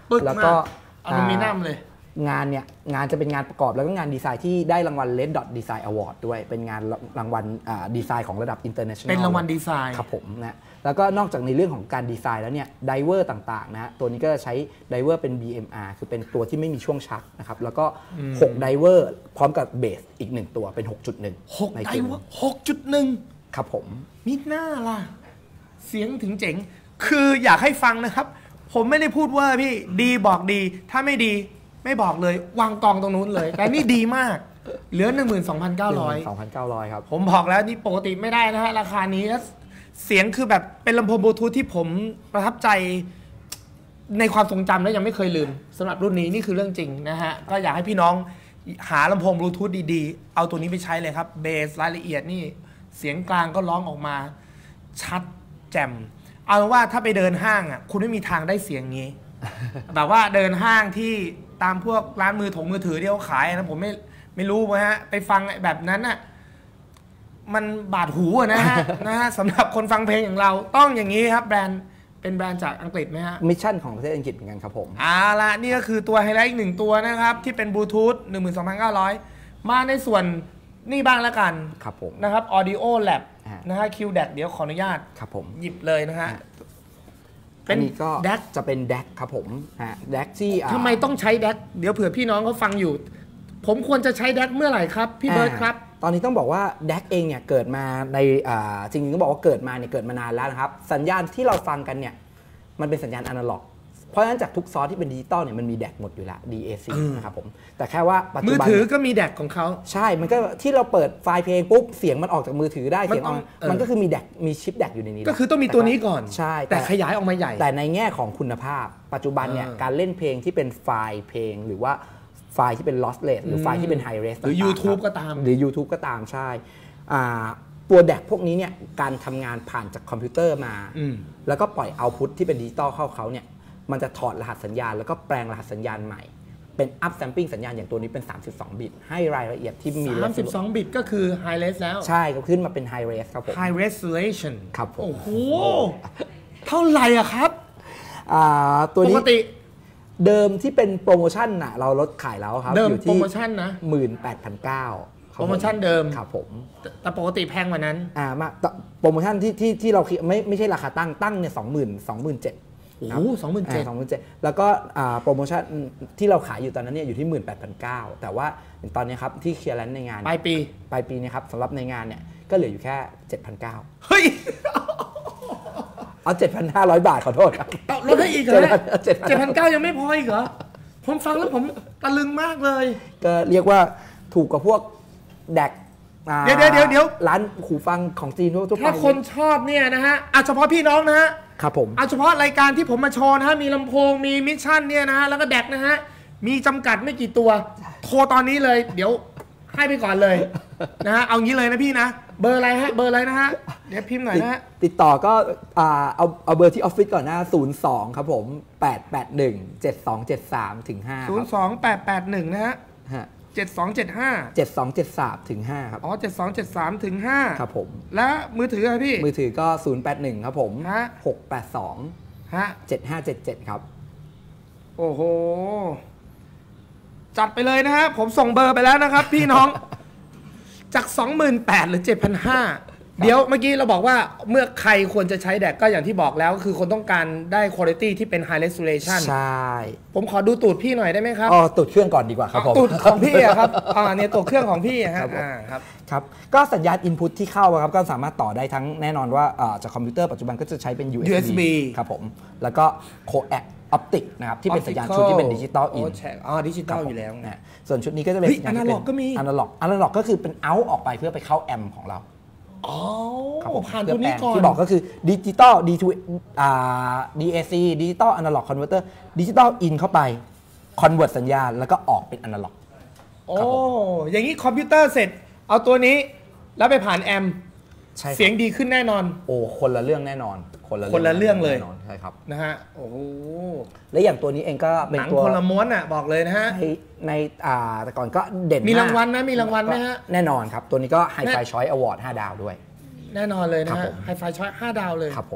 ปึ๊กแล้วมาก็กอลูมิเนียมเลยงานเนี่ยงานจะเป็นงานประกอบแล้วก็งานดีไซน์ที่ได้รางวัล Red Dot Design Award ด้วยเป็นงานรางวัลดีไซน์ของระดับ international เป็นรางวัลดีไซน์ครับผมนะแล้วก็นอกจากในเรื่องของการดีไซน์แล้วเนี่ยไดเวอร์ต่างๆนะฮะตัวนี้ก็จะใช้ไดเวอร์เป็น บี เอ็ม อาร์ คือเป็นตัวที่ไม่มีช่วงชักนะครับแล้วก็หกไดเวอร์พร้อมกับเบสอีกหนึ่งตัวเป็น หกจุดหนึ่งหกไดเวอร์หกจุดหนึ่งครับผมมิดหน้าล่ะ เสียงถึงเจ๋ง คืออยากให้ฟังนะครับ ผมไม่ได้พูดว่าพี่ดีบอกดี ถ้าไม่ดีไม่บอกเลยวางกองตรงนู้นเลย แต่นี่ดีมาก เหลือ หนึ่งหมื่นสองพันเก้าร้อยสองพันเก้าร้อยครับผมบอกแล้วนี่ปกติไม่ได้นะฮะ ราคานี้แล้วเสียงคือแบบเป็นลำโพงบลูทูธที่ผมประทับใจในความทรงจำและยังไม่เคยลืมสำหรับรุ่นนี้นี่คือเรื่องจริงนะฮะ ก็อยากให้พี่น้องหาลำโพงบลูทูธดีๆ เอาตัวนี้ไปใช้เลยครับเบสรายละเอียดนี่เสียงกลางก็ร้องออกมาชัดแจ่มเอาเป็นว่าถ้าไปเดินห้างอ่ะคุณไม่มีทางได้เสียงนี้ แบบว่าเดินห้างที่ตามพวกร้านมือถงมือถือที่เขาขายนะผมไม่ไม่รู้นะฮะไปฟังแบบนั้นอ่ะมันบาดหูอะนะฮะ นะฮะสำหรับคนฟังเพลงอย่างเราต้องอย่างนี้ครับแบรนด์เป็นแบรนด์จากอังกฤษไหมฮะมิชชั่นของประเทศอังกฤษเหมือนกันครับผมเอาละนี่ก็คือตัวไฮไลท์อีกหนึ่งตัวนะครับ ที่เป็นบลูทูธ หนึ่งหมื่นสองพันเก้าร้อย มาในส่วนนี่บ้างแล้วกันครับผมนะครับ Audio Lab อ่านนะฮะ คิว ดี เอ ซี เดี๋ยวขออนุญาตครับผมหยิบเลยนะฮะอันนี้ก็แดกจะเป็นแดกครับผมฮะแดกที่อ่าทำไมต้องใช้แดกเดี๋ยวเผื่อพี่น้องเขาฟังอยู่ ผมควรจะใช้แดกเมื่อไหร่ครับ พี่เบิร์ดครับตอนนี้ต้องบอกว่าแดกเองเนี่ยเกิดมาในอ่าจริงๆต้องบอกว่าเกิดมาเนี่ยเกิดมานานแล้วนะครับสัญญาณที่เราฟังกันเนี่ยมันเป็นสัญญาณอนาล็อกเพราะฉะนั้นจากทุกซอสที่เป็นดิจิตอลเนี่ยมันมีแดกหมดอยู่แล้ว ดี เอ ซี นะครับผมแต่แค่ว่าปัจมืจุอบันถือก็มีแดกของเขาใช่มันก็ที่เราเปิดไฟล์เพลงปุ๊บเสียงมันออกจากมือถือได้เสียงออกมันต้องเออมันก็คือมีแดกมีชิปแดกอยู่ในนี้ก็คือต้องมีตัวนี้ก่อนใช่แต่ขยายออกมาใหญ่แต่ในแง่ของคุณภาพ ปัจจุบันเนี่ยเออการเล่นเพลงที่เป็นไฟล์เพลงหรือว่าไฟล์ที่เป็น lossless หรือไฟล์ที่เป็น high res หรือต่างๆ YouTube ครับก็ตามหรือ YouTube ก็ตามใช่อ่าตัวแดกพวกนี้เนี่ยการทำงานผ่านจากคอมพิวเตอร์มาอืมแล้วก็ปล่อยเอาพุตที่เป็นดิจิตอลเข้าเขาเนี่ยมันจะถอดรหัสสัญญาณแล้วก็แปลงรหัสสัญญาณใหม่เป็น up sampling สัญญาณอย่างตัวนี้เป็นสามสิบสองบิตให้รายละเอียดที่มีสามสิบสองบิตก็คือ High Res แล้วใช่ก็ขึ้นมาเป็น high res ครับผม High Resolution ครับผมโอ้โห เท่าไหร่อะครับอ่าตัวปนี้กติเดิมที่เป็นโปรโมชั่นน่ะเราลดขายแล้วครับเดิมอยู่โปรที่โมชั่นนะหมื่นแปดพันเก้าโปรโมชั่นเดิมครับผมแต่แต่ปกติแพงกว่านั้นอ่ามาตโปรโมชั่นที่ที่ที่เราคิดไม่ไม่ใช่ราคาตั้งตั้งเนี่ยสองหมื่นสองหมื่นเจ็ดโอ้โหสองหมื่นเจ็ดสองหมื่นเจ็ดแล้วก็อ่าโปรโมชั่นที่เราขายอยู่ตอนนั้นเนี่ยอยู่ที่หมื่นแปดพันเก้าแต่ว่าตอนนี้ครับที่เคลียร์แลนซ์ในงานปลายปีปลายปีเนะครับสำหรับในงานเนี่ยก็เหลืออยู่แค่เจ็ดพันเก้าเฮ้ยเอาเจ็ดพันห้าร้อยบาทขอโทษครับลดให้อีกเหรอเจ็ดพันเจ็ดพันเก้ายังไม่พออีกเหรอ ผมฟังแล้วผมตะลึงมากเลยก็เรียกว่าถูกกว่าพวกแดกอ่าเดี๋ยวเดี๋ยวเดี๋ยวเดี๋ยวร้านหูฟังของจีนทั่วไปถ้าคนชอบเนี่ยนะฮะอ่ะเฉพาะพี่น้องนะฮะครับผมเอาเฉพาะรายการที่ผมมาโชว์นะฮะ มีลำโพง มีมิชชั่นเนี่ยนะฮะ แล้วก็แดกนะฮะ มีจำกัดไม่กี่ตัว โทรตอนนี้เลย เดี๋ยวให้ไปก่อนเลยนะฮะ เอางี้เลยนะพี่นะ เบอร์อะไรฮะ เบอร์อะไรนะฮะ เดี๋ยวพิมพ์หน่อยนะฮะติดต่อก็อ่าเอาเอาเบอร์ที่ออฟฟิศก่อนหน้าศูนย์สองครับผมแปดแปดหนึ่งเจ็ดสองเจ็ดสามถึงห้าศูนย์สองแปดแปดหนึ่งนะฮะฮะเจ็ดสองเจ็ดห้าเจ็ดสองเจ็ดสามถึงห้าครับอ๋อเจ็ดสองเจ็ดสามถึงห้าครับผมและมือถืออะพี่มือถือก็ศูนย์แปดหนึ่งครับผมฮะหกแปดสองฮะเจ็ดห้าเจ็ดเจ็ดครับโอ้โห จัดไปเลยนะฮะ ผมส่งเบอร์ไปแล้วนะครับ พี่น้อง จาก สองหมื่นแปดพัน หรือ เจ็ดพันห้าร้อย เดี๋ยวเมื่อกี้เราบอกว่าเมื่อใครควรจะใช้แดกก็อย่างที่บอกแล้ว คือคนต้องการได้คุณภาพที่เป็น High Resolution ใช่ผมขอดูตูดพี่หน่อยได้ไหมครับอ๋อตุดเครื่องก่อนดีกว่าครับผมตูดของพี่อะครับอ่าเนี่ยตัวเครื่องของพี่อะฮะครับผมอ่าครับครับก็สัญญาณ Input ที่เข้าอะครับก็สามารถต่อได้ทั้งแน่นอนว่าอ่าจากคอมพิวเตอร์ปัจจุบันก็จะใช้เป็น ยู เอส บียู เอส บีครับผมแล้วก็ Coax Optic นะครับที่เป็นสัญญาณชุดที่เป็นดิจิตอลอินโอ้แชร์อ๋อดิจิตอลอยู่แล้วนะส่วนชุดนี้ก็จะเป็นเฮ้ยสัญญาณที่เป็ analog ก็มีอนาล็อกอนาล็อกก็คือเป็นเอาออกไปเพื่อไปเข้าแอมป์ของเราอ๋อครับผมผ่านตัวนี้ก่อนที่บอกก็คือดิจิตอล ดี ทู อ่า ดี เอ ซี ดิจิตอลอนาล็อกคอนเวอร์เตอร์ดิจิตอลอินเข้าไปคอนเวิร์ตสัญญาณแล้วก็ออกเป็นอนาล็อกโอ้ครับผมอย่างนี้คอมพิวเตอร์เสร็จ เอาตัวนี้แล้วไปผ่านแอมป์ใช่ครับเสียงดีขึ้นแน่นอนโอ้คนละเรื่องแน่นอน คนละคนละเรื่องเลยแน่นอนใช่ครับนะฮะ โอ้โหและอย่างตัวนี้เองก็เป็นหนังตัวคนละม้วนอ่ะ บอกเลยนะฮะในในอ่าแต่ก่อนก็เด่นมีกรางวัลไหมมีรางวัลไหมฮะแน่นอนครับ ตัวนี้ก็ Hi-Fi แน่ Choice Award ห้าดาวด้วยแน่นอนเลยครันะบฮะผมไฮไฟช้อยห้าดาวเลยครับผม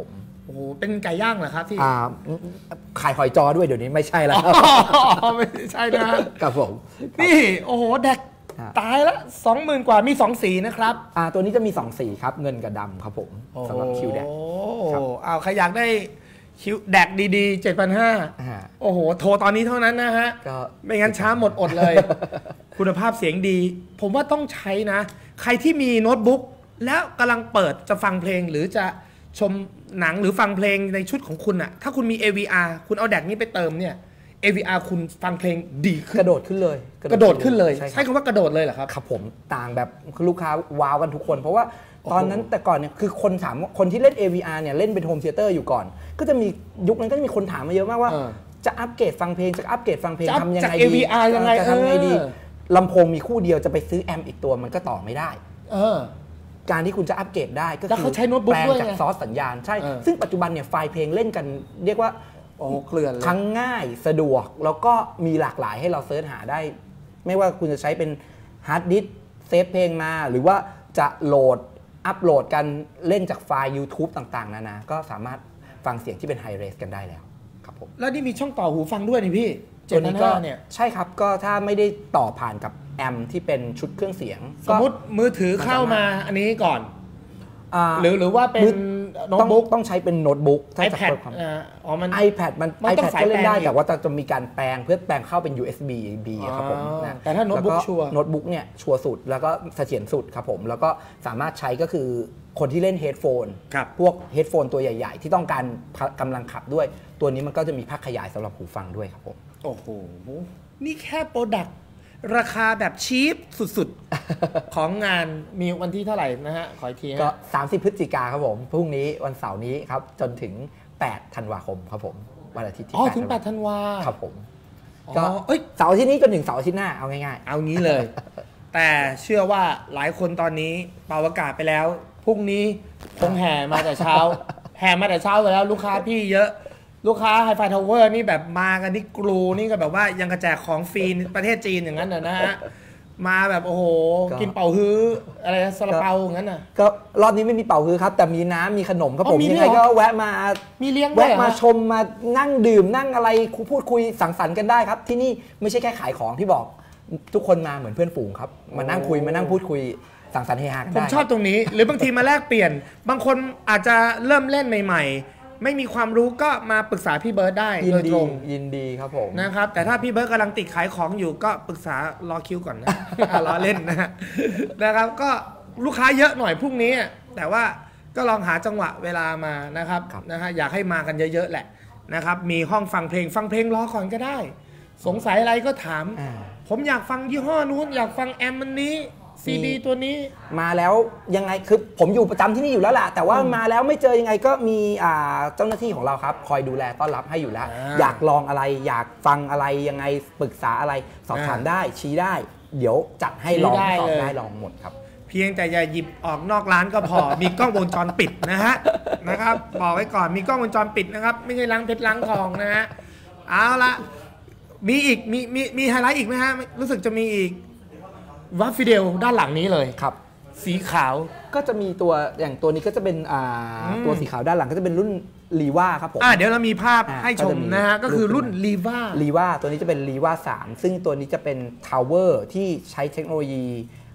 โอ้โหเป็นไก่ย่างเหรอครับที่อ่าขายหอยจอด้วยเดี๋ยวนี้ไม่ใช่แล้วครับไม่ใช่นะครับผมนี่โอ้โหแดกตายละสองหมื่นกว่ามีสองสีนะครับอ่าตัวนี้จะมีสองสีครับเงินกับดำครับผมสำหรับคิวแดกโอ้เอาใครอยากได้คิวแดกดีๆ เจ็ดพันห้าร้อย โอ้โหโทรตอนนี้เท่านั้นนะฮะไม่งั้นช้าหมดอดเลยคุณภาพเสียงดีผมว่าต้องใช้นะใครที่มีโน้ตบุ๊กแล้วกำลังเปิดจะฟังเพลงหรือจะชมหนังหรือฟังเพลงในชุดของคุณอะถ้าคุณมี เอ วี อาร์ คุณเอาแดกนี้ไปเติมเนี่ย เอ วี อาร์ คุณฟังเพลงดีขึ้นกระโดดขึ้นเลยกระโดดขึ้นเลยใช้คำว่ากระโดดเลยเหรอครับครับผมต่างแบบลูกค้าว้าวกันทุกคนเพราะว่าตอนนั้นแต่ก่อนเนี่ยคือคนถามคนที่เล่น เอ วี อาร์ เนี่ยเล่นเป็นโฮมเธียเตอร์อยู่ก่อนก็จะมียุคนั้นก็จะมีคนถามมาเยอะมากว่าจะอัปเกรดฟังเพลงจะอัปเกรดฟังเพลงทำยังไงดีจะทำยังไงดีลำโพงมีคู่เดียวจะไปซื้อแอมป์อีกตัวมันก็ต่อไม่ได้การที่คุณจะอัปเกรดได้ก็คือแปลงจากซอสสัญญาณใช่ซึ่งปัจจุบันเนี่ยไฟล์เพลงเล่นกันเรียกว่าโอ้เกลื่อนเลยทั้งง่ายสะดวกแล้วก็มีหลากหลายให้เราเสิร์ชหาได้ไม่ว่าคุณจะใช้เป็นฮาร์ดดิสก์เซฟเพลงมาหรือว่าจะโหลดอัปโหลดกันเล่นจากไฟล์ YouTube ต่างๆนานาก็สามารถฟังเสียงที่เป็นไฮเรสกันได้แล้วครับผมแล้วนี่มีช่องต่อหูฟังด้วยนี่พี่ตัวนี้ก็เนี่ยใช่ครับก็ถ้าไม่ได้ต่อผ่านกับแอมที่เป็นชุดเครื่องเสียงสมมติมือถือเข้ามาอันนี้ก่อนหรือหรือว่าเป็นโน้ตบุ๊กต้องใช้เป็นโน้ตบุ๊กถ้าจะเปิดความอ๋อมัน iPad มัน iPad ก็เล่นได้แต่ว่าจะมีการแปลงเพื่อแปลงเข้าเป็น ยู เอส บี บี ครับผมนะแต่ถ้าโน้ตบุ๊กชัวร์โน้ตบุ๊กเนี่ยชัวร์สุดแล้วก็เสถียรสุดครับผมแล้วก็สามารถใช้ก็คือคนที่เล่นเฮดโฟนพวกเฮดโฟนตัวใหญ่ๆที่ต้องการกำลังขับด้วยตัวนี้มันก็จะมีภาคขยายสำหรับหูฟังด้วยครับผมโอ้โหนี่แค่โปรดักต์ราคาแบบชีพสุดๆ ของงานมีวันที่เท่าไหร่นะฮะขออีกทีก็สามสิบพฤศจิกาครับผมพรุ่งนี้วันเสาร์นี้ครับจนถึงแปดธันวาคมครับผมวันอาทิตย์ที่อ๋อถึงแปดธันวาครับผมก็เอ้ยเสาร์อาทิตย์นี้จนถึงเสาร์อาทิตย์หน้าเอาง่ายๆเอางี้เลยแต่เชื่อว่าหลายคนตอนนี้เป่าอากาศไปแล้วพรุ่งนี้คงแห่มาแต่เช้าแห่มาแต่เช้าไปแล้วลูกค้าพี่เยอะลูกค้า Hi-Fi Tower นี่แบบมากันที่กรูนี่ก็แบบว่ายังกระแจกของฟรีประเทศจีนอย่างนั้นนะฮะมาแบบโอ้โหกินเป่าฮื้ออะไรซาลาเปาอย่างนั้นน่ะก็รอบนี้ไม่มีเป่าฮื้อครับแต่มีน้ำมีขนมครับผมยังไงก็แวะมามีเลี้ยงแวะมาชมมานั่งดื่มนั่งอะไรพูดคุยสังสรรค์กันได้ครับที่นี่ไม่ใช่แค่ขายของที่บอกทุกคนมาเหมือนเพื่อนฝูงครับมานั่งคุยมานั่งพูดคุยสังสรรค์เฮฮากันได้ผมชอบตรงนี้หรือบางทีมาแลกเปลี่ยนบางคนอาจจะเริ่มเล่นใหม่ๆไม่มีความรู้ก็มาปรึกษาพี่เบิร์ดได้โดยตรงยินดีครับผมนะครับแต่ถ้าพี่เบิร์ดกำลังติดขายของอยู่ก็ปรึกษารอคิวก่อนนะรอเล่นนะนะครับก็ลูกค้าเยอะหน่อยพรุ่งนี้แต่ว่าก็ลองหาจังหวะเวลามานะครับนะฮะอยากให้มากันเยอะๆแหละนะครับมีห้องฟังเพลงฟังเพลงรอก่อนก็ได้สงสัยอะไรก็ถามผมอยากฟังยี่ห้อนู้นอยากฟังแอมมันนี้ซีดีตัวนี้มาแล้วยังไงคือผมอยู่ประจำที่นี่อยู่แล้วแหละแต่ว่ามาแล้วไม่เจอยังไงก็มีเจ้าหน้าที่ของเราครับคอยดูแลต้อนรับให้อยู่แล้วอยากลองอะไรอยากฟังอะไรยังไงปรึกษาอะไรสอบถามได้ชี้ได้เดี๋ยวจัดให้ลองสอบได้ลองหมดครับเพียงแต่อย่าหยิบออกนอกร้านก็พอมีกล้องวงจรปิดนะฮะนะครับบอกไว้ก่อนมีกล้องวงจรปิดนะครับไม่ใช่ล้างเพชรล้างทองนะฮะเอาละมีอีกมีมีมีไฮไลท์อีกไหมฮะรู้สึกจะมีอีกวัฟฟิเดลด้านหลังนี้เลยครับสีขาวก็จะมีตัวอย่างตัวนี้ก็จะเป็นตัวสีขาวด้านหลังก็จะเป็นรุ่นลีว่าครับผมเดี๋ยวเรามีภาพให้ชมนะฮะก็คือรุ่นลีว่าลีว่าตัวนี้จะเป็นลีว่าสามซึ่งตัวนี้จะเป็นทาวเวอร์ที่ใช้เทคโนโลยี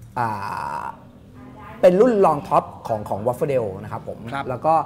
เป็นรุ่นลองท็อปของของวัฟฟิเดลนะครับผมแล้วก็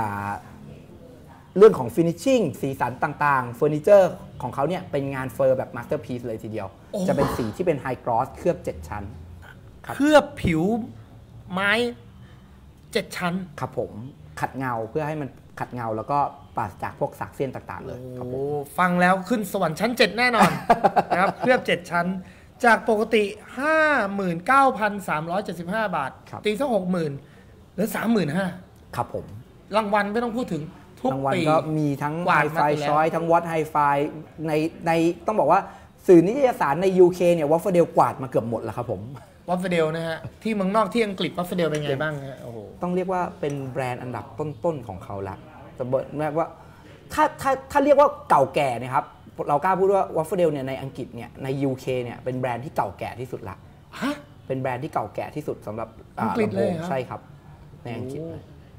เรื่องของฟินิชชิ่งสีสันต่างๆเฟอร์นิเจอร์ของเขาเนี่ยเป็นงานเฟอร์แบบมาสเตอร์พีซเลยทีเดียวจะเป็นสีที่เป็นไฮกรอสเคลือบเจ็ดชั้นเคลือบผิวไม้เจ็ดชั้นครับผมขัดเงาเพื่อให้มันขัดเงาแล้วก็ปราศจากพวกสักเสี้ยนต่างๆเลยครับผมฟังแล้วขึ้นสวรรค์ชั้นเจ็ดแน่นอนนะครับเคลือบเจ็ดชั้นจากปกติ ห้าหมื่นเก้าพันสามร้อยเจ็ดสิบห้า บาทตีซะ หกหมื่น หรือ สามหมื่นห้าพันครับผมรางวัลไม่ต้องพูดถึงรางวัลก็มีทั้งไฮไฟชอยทั้งวอตไฮไฟในในต้องบอกว่าสื่อนิตยสารใน ยู เค เนี่ยวอฟเฟอร์เดลกวาดมาเกือบหมดแล้วครับผมวอฟเฟอร์เดลนะฮะที่เมืองนอกที่อังกฤษวอฟเฟอร์เดลเป็นไงบ้างฮะโอ้โหต้องเรียกว่าเป็นแบรนด์อันดับต้นๆของเขาละแต่แม้ว่าถ้าถ้าถ้าเรียกว่าเก่าแก่นะครับเรากล้าพูดว่าวอฟเฟอร์เดลเนี่ยในอังกฤษเนี่ยใน ยู เค เนี่ยเป็นแบรนด์ที่เก่าแก่ที่สุดละฮะเป็นแบรนด์ที่เก่าแก่ที่สุดสำหรับอังกฤษเลยใช่ครับในอังกฤษโ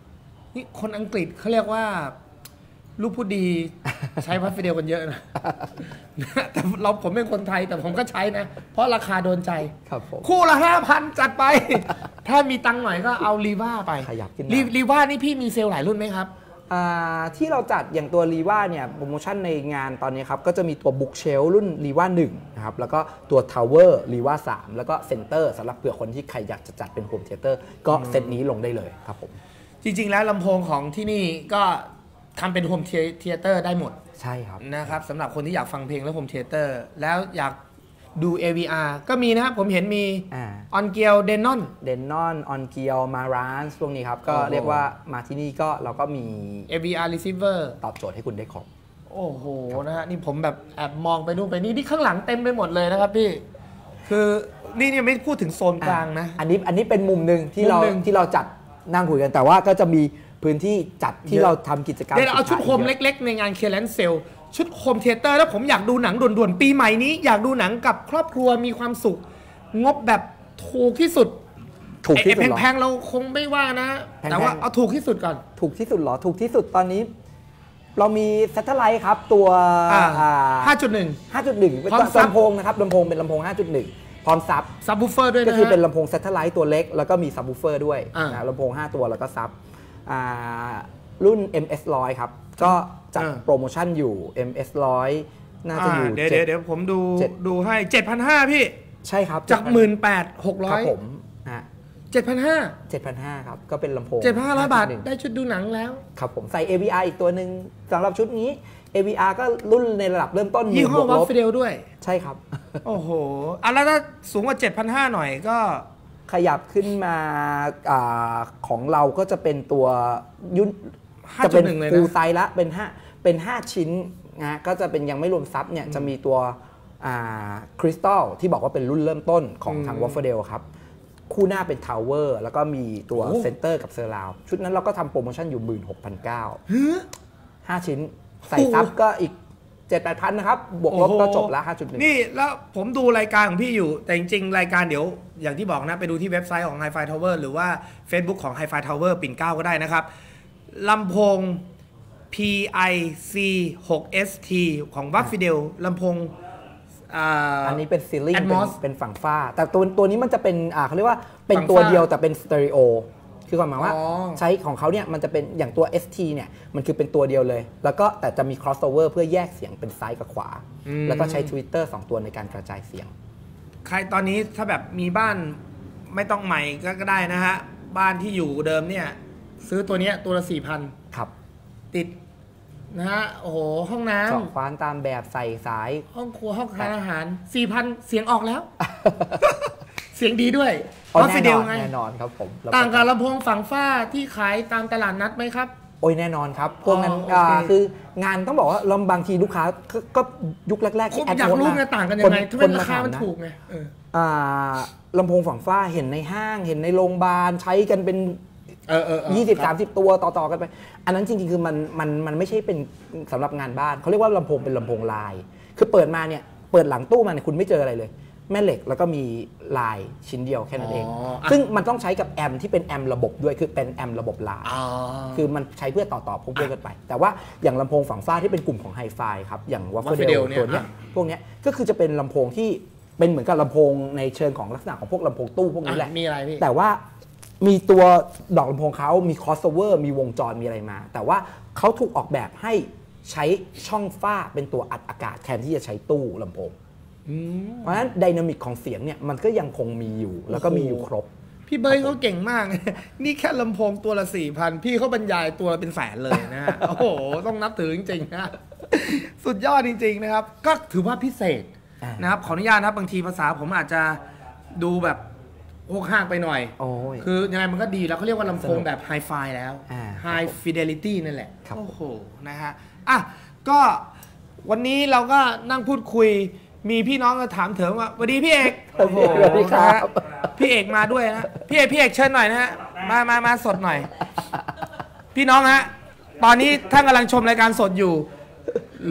นี่คนอังกฤษเขาเรียกว่าลูกผู้ดีใช้วัดฟิเดลกันเยอะนะ แต่เราผมเป็นคนไทยแต่ผมก็ใช้นะ เพราะราคาโดนใจครับผมคู่ละห้าพันจัดไป ถ้ามีตังค์หน่อยก็เอารีว่าไปขยับขึ้นรีว่านี่พี่มีเซลล์หลายรุ่นไหมครับที่เราจัดอย่างตัวรีว่าเนี่ยโปรโมชั่นในงานตอนนี้ครับก็จะมีตัวบุ๊กเชลรุ่นรีว่าหนึ่งนะครับแล้วก็ตัวทาวเวอร์รีว่าสามแล้วก็เซ็นเตอร์สำหรับเผื่อคนที่ใครอยากจะจัดเป็นโฮมเทเตอร์ก็เซตนี้ลงได้เลยครับผมจริงๆแล้วลำโพงของที่นี่ก็ทำเป็นโฮมเทเตอร์ได้หมดใช่ครับนะครับสำหรับคนที่อยากฟังเพลงและโฮมเทเตอร์แล้วอยากดู เอ วี อาร์ ก็มีนะครับผมเห็นมีออนเกียวเดนนอนเดนนอนออนเกียวมารานส์พวกนี้ครับก็เรียกว่ามาที่นี่ก็เราก็มีเอ วี อาร์ receiver ตอบโจทย์ให้คุณได้ครบโอ้โหนะฮะนี่ผมแบบแอบมองไปนู่นไปนี่นี่ข้างหลังเต็มไปหมดเลยนะครับพี่คือนี่เนี่ยไม่พูดถึงโซนกลางนะอันนี้อันนี้เป็นมุมหนึ่งที่เราที่เราจัดนั่งคุยกันแต่ว่าก็จะมีพื้นที่จัดที่เราทำกิจกรรมเดี๋ยวเอาชุดโฮมเล็กๆในงานเคเลนเซลชุดโฮมเทเตอร์แล้วผมอยากดูหนังด่วนๆปีใหม่นี้อยากดูหนังกับครอบครัวมีความสุขงบแบบถูกที่สุดถูกที่สุดแพงๆเราคงไม่ว่านะแต่ว่าเอาถูกที่สุดก่อนถูกที่สุดหรอถูกที่สุดตอนนี้เรามีแซตเทอร์ไลท์ครับตัวห้าจุดหนึ่งห้าจุดหนึ่ง เป็นลำโพงนะครับลำโพงเป็นลำโพง ห้าจุดหนึ่ง พร้อมซับซับวูฟเฟอร์ด้วยนะก็คือเป็นลำโพงแซตเทอร์ไลท์ตัวเล็กแล้วก็มีซับวูฟเฟอร์ด้วยนะลำโพงห้าตัวแล้วก็ซับรุ่น เอ็ม เอส หนึ่งร้อย ครับก็จัดโปรโมชั่นอยู่ เอ็ม เอส หนึ่งร้อย น่าจะอยู่เดี๋ยวเดี๋ยวผมดูดูให้ เจ็ดพันห้าร้อย พี่ใช่ครับจาก หนึ่งหมื่นแปดพันหกร้อยครับผมเจ็ดพันห้าร้อยเจ็ดพันห้าร้อย ครับก็เป็นลำโพงเจ็ดพันห้าร้อย บาทได้ชุดดูหนังแล้วครับผมใส่ เอ วี อาร์ อีกตัวหนึ่งสำหรับชุดนี้ เอ วี อาร์ ก็รุ่นในระดับเริ่มต้นยี่ห้อวัฟฟิเดลด้วยใช่ครับโอ้โหอ่ะแล้วถ้าสูงกว่า เจ็ดพันห้าร้อย หน่อยก็ขยับขึ้นมาอของเราก็จะเป็นตัวยุ่นจะเป็นฟูลไซส์ละเป็นห้าเป็นห้าชิ้นนะก็จะเป็นยังไม่รวมซับเนี่ยจะมีตัวคริสตัลที่บอกว่าเป็นรุ่นเริ่มต้นของทางวอฟเฟอร์เดลครับคู่หน้าเป็นทาวเวอร์แล้วก็มีตัวเซนเตอร์กับเซอร์ราวชุดนั้นเราก็ทำโปรโมชั่นอยู่ หนึ่งหมื่นหกพันเก้าร้อย ห้าชิ้นใส่ซับก็อีก เจ็ดแปดพัน นะครับบวกลบก็จบแล้ว ห้าจุดหนึ่งนี่แล้วผมดูรายการของพี่อยู่แต่จริงๆรายการเดี๋ยวอย่างที่บอกนะไปดูที่เว็บไซต์ของ Hi-Fi Tower หรือว่า Facebook ของ Hi-Fi Tower ปิ่นเกล้าก็ได้นะครับลำโพง พี ไอ ซี หก เอส ที ของ Waffidel ลำโพงอันนี้เป็นซีลิ่งเป็นฝั่งฟ้าแต่ตัวตัวนี้มันจะเป็นเขาเรียกว่าเป็นตัวเดียวแต่เป็นสเตอริโอคือความหมายว่าใช้ของเขาเนี่ยมันจะเป็นอย่างตัว เอส ที เนี่ยมันคือเป็นตัวเดียวเลยแล้วก็แต่จะมี crossover เพื่อแยกเสียงเป็นซ้ายกับขวาแล้วก็ใช้ Twitter สองตัวในการกระจายเสียงใครตอนนี้ถ้าแบบมีบ้านไม่ต้องใหม่ก็ได้นะฮะบ้านที่อยู่เดิมเนี่ยซื้อตัวนี้ตัวละ สี่พันครับติดนะฮะโอ้โหห้องน้ำเจาะฟ้านตามแบบใส่สายห้องครัวห้องทานอาหาร สี่พัน เสียงออกแล้ว เสียงดีด้วยเพราะฟิเดลไงแน่นอนครับผมต่างกับลำโพงฝั่งฟ้าที่ขายตามตลาดนัดไหมครับโอ้ยแน่นอนครับพวกนั้นคืองานต้องบอกว่าลำบางทีลูกค้าก็ยุคแรกๆที่แอดอยากรู้ไงต่างกันยังไงทำไมราคามันถูกไงลำโพงฝั่งฟ้าเห็นในห้างเห็นในโรงพยาบาลใช้กันเป็นยี่สิบ สามสิบตัวต่อๆกันไปอันนั้นจริงๆคือมันมันมันไม่ใช่เป็นสำหรับงานบ้านเขาเรียกว่าลำโพงเป็นลำโพงลายคือเปิดมาเนี่ยเปิดหลังตู้มาเนี่ยคุณไม่เจออะไรเลยแม่เหล็กแล้วก็มีลายชิ้นเดียวแค่นั้นเองซึ่งมันต้องใช้กับแอมที่เป็นแอมระบบด้วยคือเป็นแอมระบบลายคือมันใช้เพื่อต่อต่อพวกเพื่อกันไปแต่ว่าอย่างลำโพงฝั่งฟ้าที่เป็นกลุ่มของไฮไฟครับอย่างวัฟเฟอร์เดลตัวนี้พวกนี้ก็คือจะเป็นลำโพงที่เป็นเหมือนกับลำโพงในเชิงของลักษณะของพวกลำโพงตู้พวกนี้แหละมีอะไรพี่แต่ว่ามีตัวดอกลำโพงเขามี crossover มีวงจรมีอะไรมาแต่ว่าเขาถูกออกแบบให้ใช้ช่องฝ้าเป็นตัวอัดอากาศแทนที่จะใช้ตู้ลำโพงเพราะฉะนั้นไดนามิกของเสียงเนี่ยมันก็ยังคงมีอยู่แล้วก็มีอยู่ครบพี่เบิร์ดเขาเก่งมากนี่แค่ลำโพงตัวละ สี่พัน พี่เขาบรรยายตัวละเป็นแสนเลยนะฮะโอ้โหต้องนับถือจริงๆนะสุดยอดจริงๆนะครับก็ถือว่าพิเศษนะครับขออนุญาตนะครับบางทีภาษาผมอาจจะดูแบบโอ้ห่างไปหน่อยคือยังไงมันก็ดีแล้วเขาเรียกว่าลำโพงแบบไฮไฟแล้ว High Fidelity นั่นแหละโอ้โหนะฮะอ่ะก็วันนี้เราก็นั่งพูดคุยมีพี่น้องก็ถามเถิงว่าสวัสดีพี่เอกโอ้โหสวัสดีครับพี่เอกมาด้วยนะพี่เอกพี่เอกเชิญหน่อยนะฮะมามามาสดหน่อยพี่น้องฮะตอนนี้ท่านกำลังชมรายการสดอยู่ลด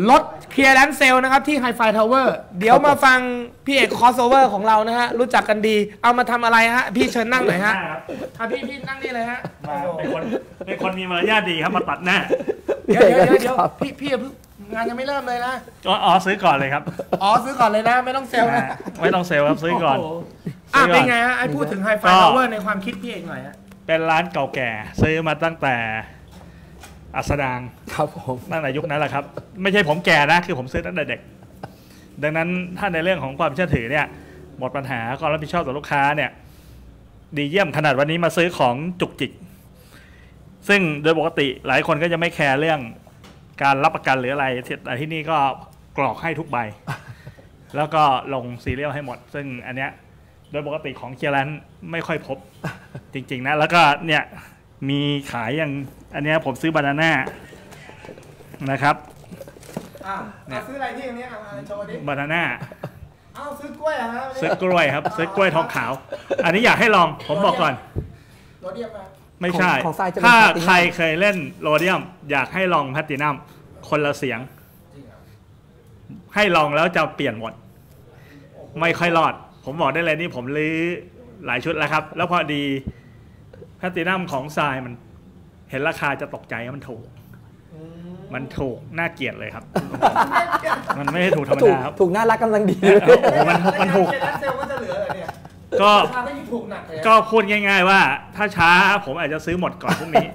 เคลียร์แลนเซลนะครับที่ Hi-Fi Tower เดี๋ยวมาฟังพี่เอกคอสโอเวอร์ของเรานะฮะรู้จักกันดีเอามาทำอะไรฮะพี่เชิญนั่งหน่อยฮะอ่ะพี่พี่นั่งนี่เลยฮะเป็นคนเป็นคนมีมารยาทดีครับมาตัดหน้าเดี๋ยวเดี๋ยวเดี๋ยวพี่พี่งานยังไม่เริ่มเลยนะอ๋อซื้อก่อนเลยครับอ๋อซื้อก่อนเลยนะไม่ต้องเซลนะไม่ต้องเซลครับซื้อก่อนอ่ะเป็นไงฮะไอ้พูดถึง Hi-Fi Tower ในความคิดพี่เอกหน่อยฮะเป็นร้านเก่าแก่ซื้อมาตั้งแต่อัสดางครับผมตั้งแต่ยุคนั้นแหละครับไม่ใช่ผมแก่นะคือผมซื้อตั้งแต่เด็กดังนั้นถ้าในเรื่องของความเชื่อถือเนี่ยหมดปัญหาความรับผิดชอบต่อลูกค้าเนี่ยดีเยี่ยมขนาดวันนี้มาซื้อของจุกจิกซึ่งโดยปกติหลายคนก็จะไม่แคร์เรื่องการรับประกันหรืออะไรแต่ที่นี่ก็กรอกให้ทุกใบแล้วก็ลงซีเรียลให้หมดซึ่งอันเนี้ยโดยปกติของเคียรันไม่ค่อยพบจริงๆนะแล้วก็เนี่ยมีขายอย่างอันนี้ผมซื้อบานาน่านะครับอ่าซื้ออะไรที่อันนี้โชว์ดิบานาน่าอ้าวซื้อกล้วยเหรอครับซื้อกล้วยครับซื้อกล้วยทองขาวอันนี้อยากให้ลองผมบอกก่อนโรเดียมไม่ใช่ถ้าใครเคยเล่นโรเดียมอยากให้ลองแพลตินัมคนละเสียงให้ลองแล้วจะเปลี่ยนหมดไม่ค่อยรอดผมบอกได้เลยนี่ผมลื้อหลายชุดแล้วครับแล้วพอดีแพลตินัมของทรายมันเห็นราคาจะตกใจมันถูกมันถูกน่าเกลียดเลยครับมันไม่ได้ถูกธรรมดาครับถูกน่ารักกำลังดีมันมันถูกก็ก็พูดง่ายๆว่าถ้าช้าผมอาจจะซื้อหมดก่อนพรุ่งนี้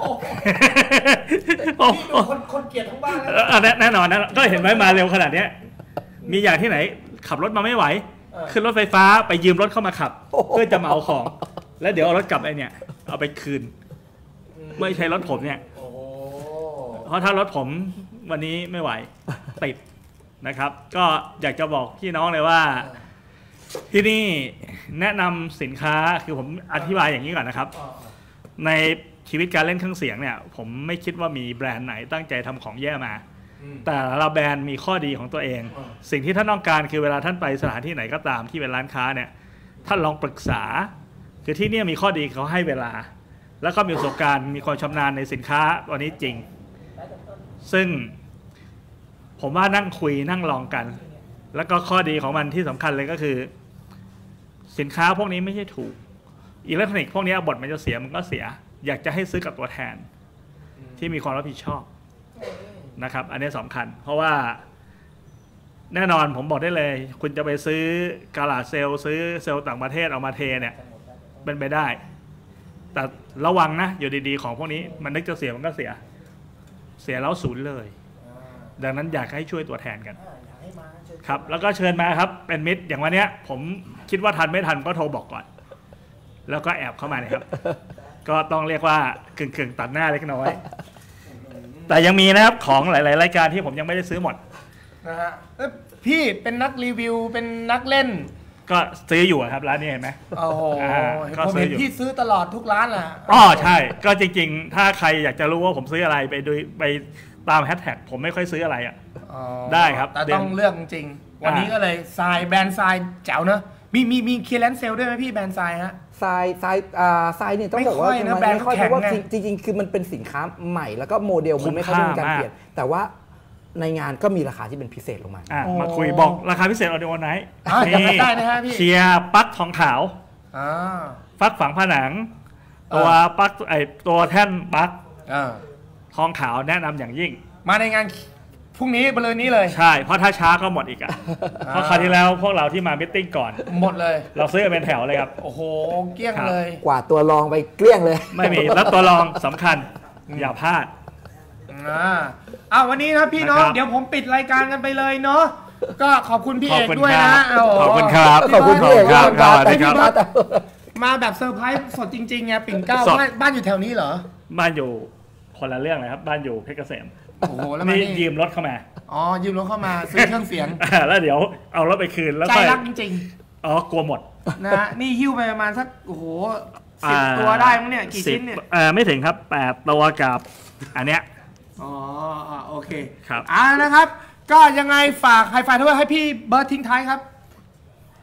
คนเกลียดทั้งบ้านแน่นอนนะก็เห็นไหมมาเร็วขนาดนี้มีอย่างที่ไหนขับรถมาไม่ไหวขึ้นรถไฟฟ้าไปยืมรถเข้ามาขับเพื่อจะมาเอาของแล้วเดี๋ยวเอารถกลับไอเนี่ยเอาไปคืนไม่ใช่รถผมเนี่ยเพราะถ้ารถผมวันนี้ไม่ไหวติดนะครับก็อยากจะบอกพี่น้องเลยว่าที่นี่แนะนำสินค้าคือผมอธิบายอย่างนี้ก่อนนะครับในชีวิตการเล่นเครื่องเสียงเนี่ยผมไม่คิดว่ามีแบรนด์ไหนตั้งใจทำของแย่มาแต่ละแบรนด์มีข้อดีของตัวเองสิ่งที่ท่านต้องการคือเวลาท่านไปสถานที่ไหนก็ตามที่เป็นร้านค้าเนี่ยท่านลองปรึกษาคือที่นี่มีข้อดีเขาให้เวลาแล้วก็มีประสบการณ์มีความชำนาญในสินค้าตัวนี้จริงซึ่งผมว่านั่งคุยนั่งลองกันแล้วก็ข้อดีของมันที่สำคัญเลยก็คือสินค้าพวกนี้ไม่ใช่ถูกอิเล็กทรอนิกส์พวกนี้บทมันจะเสียมันก็เสียอยากจะให้ซื้อกับตัวแทนที่มีความรับผิดชอบนะครับอันนี้สำคัญเพราะว่าแน่นอนผมบอกได้เลยคุณจะไปซื้อกาลาเซลซื้อเซลล์ต่างประเทศเอามาเทเนี่ยเป็นไปได้แต่ระวังนะอยู่ดีๆของพวกนี้มันนึกจะเสียมันก็เสียเสียแล้วศูนย์เลยดังนั้นอยากให้ช่วยตัวแทนกันครับแล้วก็เชิญมาครับเป็นมิตรอย่างวันนี้ผมคิดว่าทันไม่ทันก็โทรบอกก่อนแล้วก็แอบเข้ามาเลยครับก็ต้องเรียกว่ากึ่งๆตัดหน้าเล็กน้อยแต่ยังมีนะครับของหลายๆรายการที่ผมยังไม่ได้ซื้อหมดนะฮะพี่เป็นนักรีวิวเป็นนักเล่นก็ซื้ออยู่ครับร้านนี้เห็นไหมโอ้โหผมเห็นพี่ซื้อตลอดทุกร้านแหละอ๋อใช่ก็จริงๆถ้าใครอยากจะรู้ว่าผมซื้ออะไรไปดูไปตามแฮชแท็กผมไม่ค่อยซื้ออะไรอ่ะได้ครับแต่ต้องเลือกจริงวันนี้ก็เลยทรายแบรนด์ทรายแจ๋วเนอะมีมีมีเคลียร์แลนซ์เซลด้วยไหมพี่แบรนด์ทรายฮะทรายทรายอ่าทรายเนี่ยต้องบอกว่าไม่ค่อยเพราะว่าจริงๆคือมันเป็นสินค้าใหม่แล้วก็โมเดลมันไม่ค่อยมีการเปลี่ยนแต่ว่าในงานก็มีราคาที่เป็นพิเศษลงมามาคุยบอกราคาพิเศษออเดอร์ไนท์ได้นะฮะพี่เชียร์ปลั๊กทองขาวปลั๊กฝังผนังตัวปลั๊กไอตัวแท่นปลั๊กทองขาวแนะนำอย่างยิ่งมาในงานพรุ่งนี้บริเวณนี้เลยใช่เพราะถ้าช้าก็หมดอีกอ่ะเพราะคราวที่แล้วพวกเราที่มามิทติ้งก่อนหมดเลยเราซื้อเป็นแถวเลยครับโอ้โหเกลี้ยงเลยกว่าตัวรองไปเกลี้ยงเลยไม่มีแล้วตัวรองสำคัญอย่าพลาดอ่าอ้าววันนี้นะพี่น้องเดี๋ยวผมปิดรายการกันไปเลยเนาะก็ขอบคุณพี่เอกด้วยนะขอบคุณครับขอบคุณพี่เอกครับมาแบบเซอร์ไพรส์สดจริงๆไงปิ่นเกล้าบ้านอยู่แถวนี้เหรอบ้านอยู่คนละเรื่องเลยครับบ้านอยู่เพชรเกษมโอ้โหแล้วนี่ยืมรถเข้ามาอ๋อยืมรถเข้ามาซื้อเครื่องเสียงแล้วเดี๋ยวเอารถไปคืนแล้วใจรักจริงๆอ๋อกลัวหมดนะนี่หิ้วไปประมาณสักโอ้โหสิบตัวได้มั้งเนี่ยกี่ชิ้นเนี่ยไม่ถึงครับแปดตัวกับอันเนี้ยอ๋อโอเคครับอ่านะครับก็ยังไงฝากไฮไฟท์ด้วยให้พี่เบิร์ดทิ้งท้ายครับ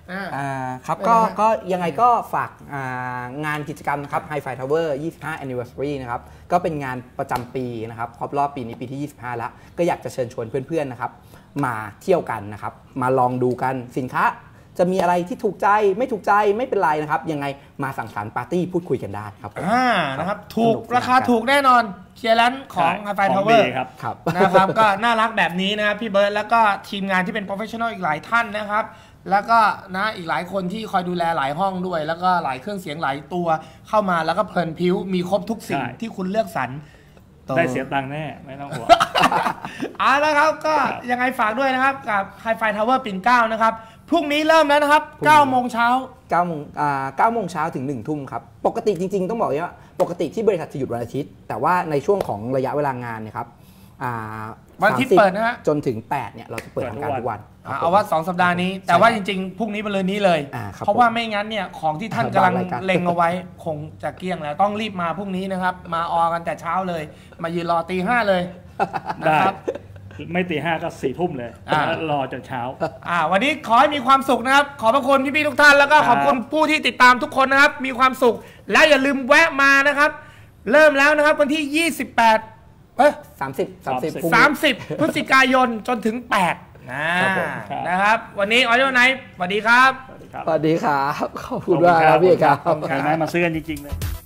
อ่าอ่าครับเป็นก็ไงฮะก็ยังไงก็ฝากอ่างานกิจกรรมนะครับ Hi-Fi Tower ยี่สิบห้า Anniversary นะครับก็เป็นงานประจำปีนะครับครบรอบปีนี้ปีที่ยี่สิบห้าแล้วก็อยากจะเชิญชวนเพื่อนๆนะครับมาเที่ยวกันนะครับมาลองดูกันสินค้าจะมีอะไรที่ถูกใจไม่ถูกใจไม่เป็นไรนะครับยังไงมาสังสรรค์ปาร์ตี้พูดคุยกันได้ครับผมอ่านะครับถูกสนุกสนานราคาถูกแน่นอนเคลียร์แลนซ์ของ Hi-Fi ของ Tower ดีครับครับนะครับ ก็น่ารักแบบนี้นะครับพี่เบิร์ดแล้วก็ทีมงานที่เป็นโปรเฟชชั่นอลอีกหลายท่านนะครับ แล้วก็นะอีกหลายคนที่คอยดูแลหลายห้องด้วย แล้วก็หลายเครื่องเสียงหลายตัวเข้ามาแล้วก็เพลินพิ้วมีครบทุกสิ่งใช่ที่คุณเลือกสรรได้เสียตังค์แน่ไม่ต้องห่วงเอาละครับก็ยังไงฝากด้วยนะครับกับ Hi-Fi Tower ปิ่นเกล้านะครับพรุ่งนี้เริ่มแล้วนะครับพรุ่งนี้เก้าโมงเช้าเก้าโมงอ่าเก้าโมงเช้าถึงหนึ่งทุ่มครับปกติจริงๆต้องบอกอย่างนี้ว่าปกติที่บริษัทจะหยุดวันอาทิตย์แต่ว่าในช่วงของระยะเวลางานเนะครับอ่าวันอาทิตย์สามสิบเปิดนะฮะจนถึงแปดเนี่ยเราจะเปิดทำการทุกวันครับอ่าผมเอาว่าสองสัปดาห์นี้ แต่ว่าจริงๆพรุ่งนี้ไปเลยนี้เลยอ่าครับเพราะว่าผมไม่งั้นเนี่ยของที่ท่านอ่ากำลังรายการเล็งเอาไว้คงจะเกลี้ยงแล้วต้องรีบมาพรุ่งนี้นะครับ มาออกันแต่เช้าเลย มายืนรอตีห้าเลยนะได้ครับไม่ตีห้าก็สี่ทุ่มเลยอ่าแล้วรอจนเช้าอ่าวันนี้ขอให้มีความสุขนะครับ ขอบพระคุณพี่ๆทุกท่านแล้วก็ขอบคุณผู้ที่ติดตามทุกคนนะครับ มีความสุขและอย่าลืมแวะมานะครับ เริ่มแล้วนะครับวันที่ยี่สิบแปดเอ้ยสามสิบ สามสิบสามสิบพรุ่งสานี้มสิบพฤศจิกายนจนถึงแปดนะครับผมนะครับ วันนี้ออเดอร์ไนท์สวัสดีครับสวัสดีครับสวัสดีครับขอบคุณมากครับพี่เอกครับใครไหมมาซื้อกันจริงๆเลย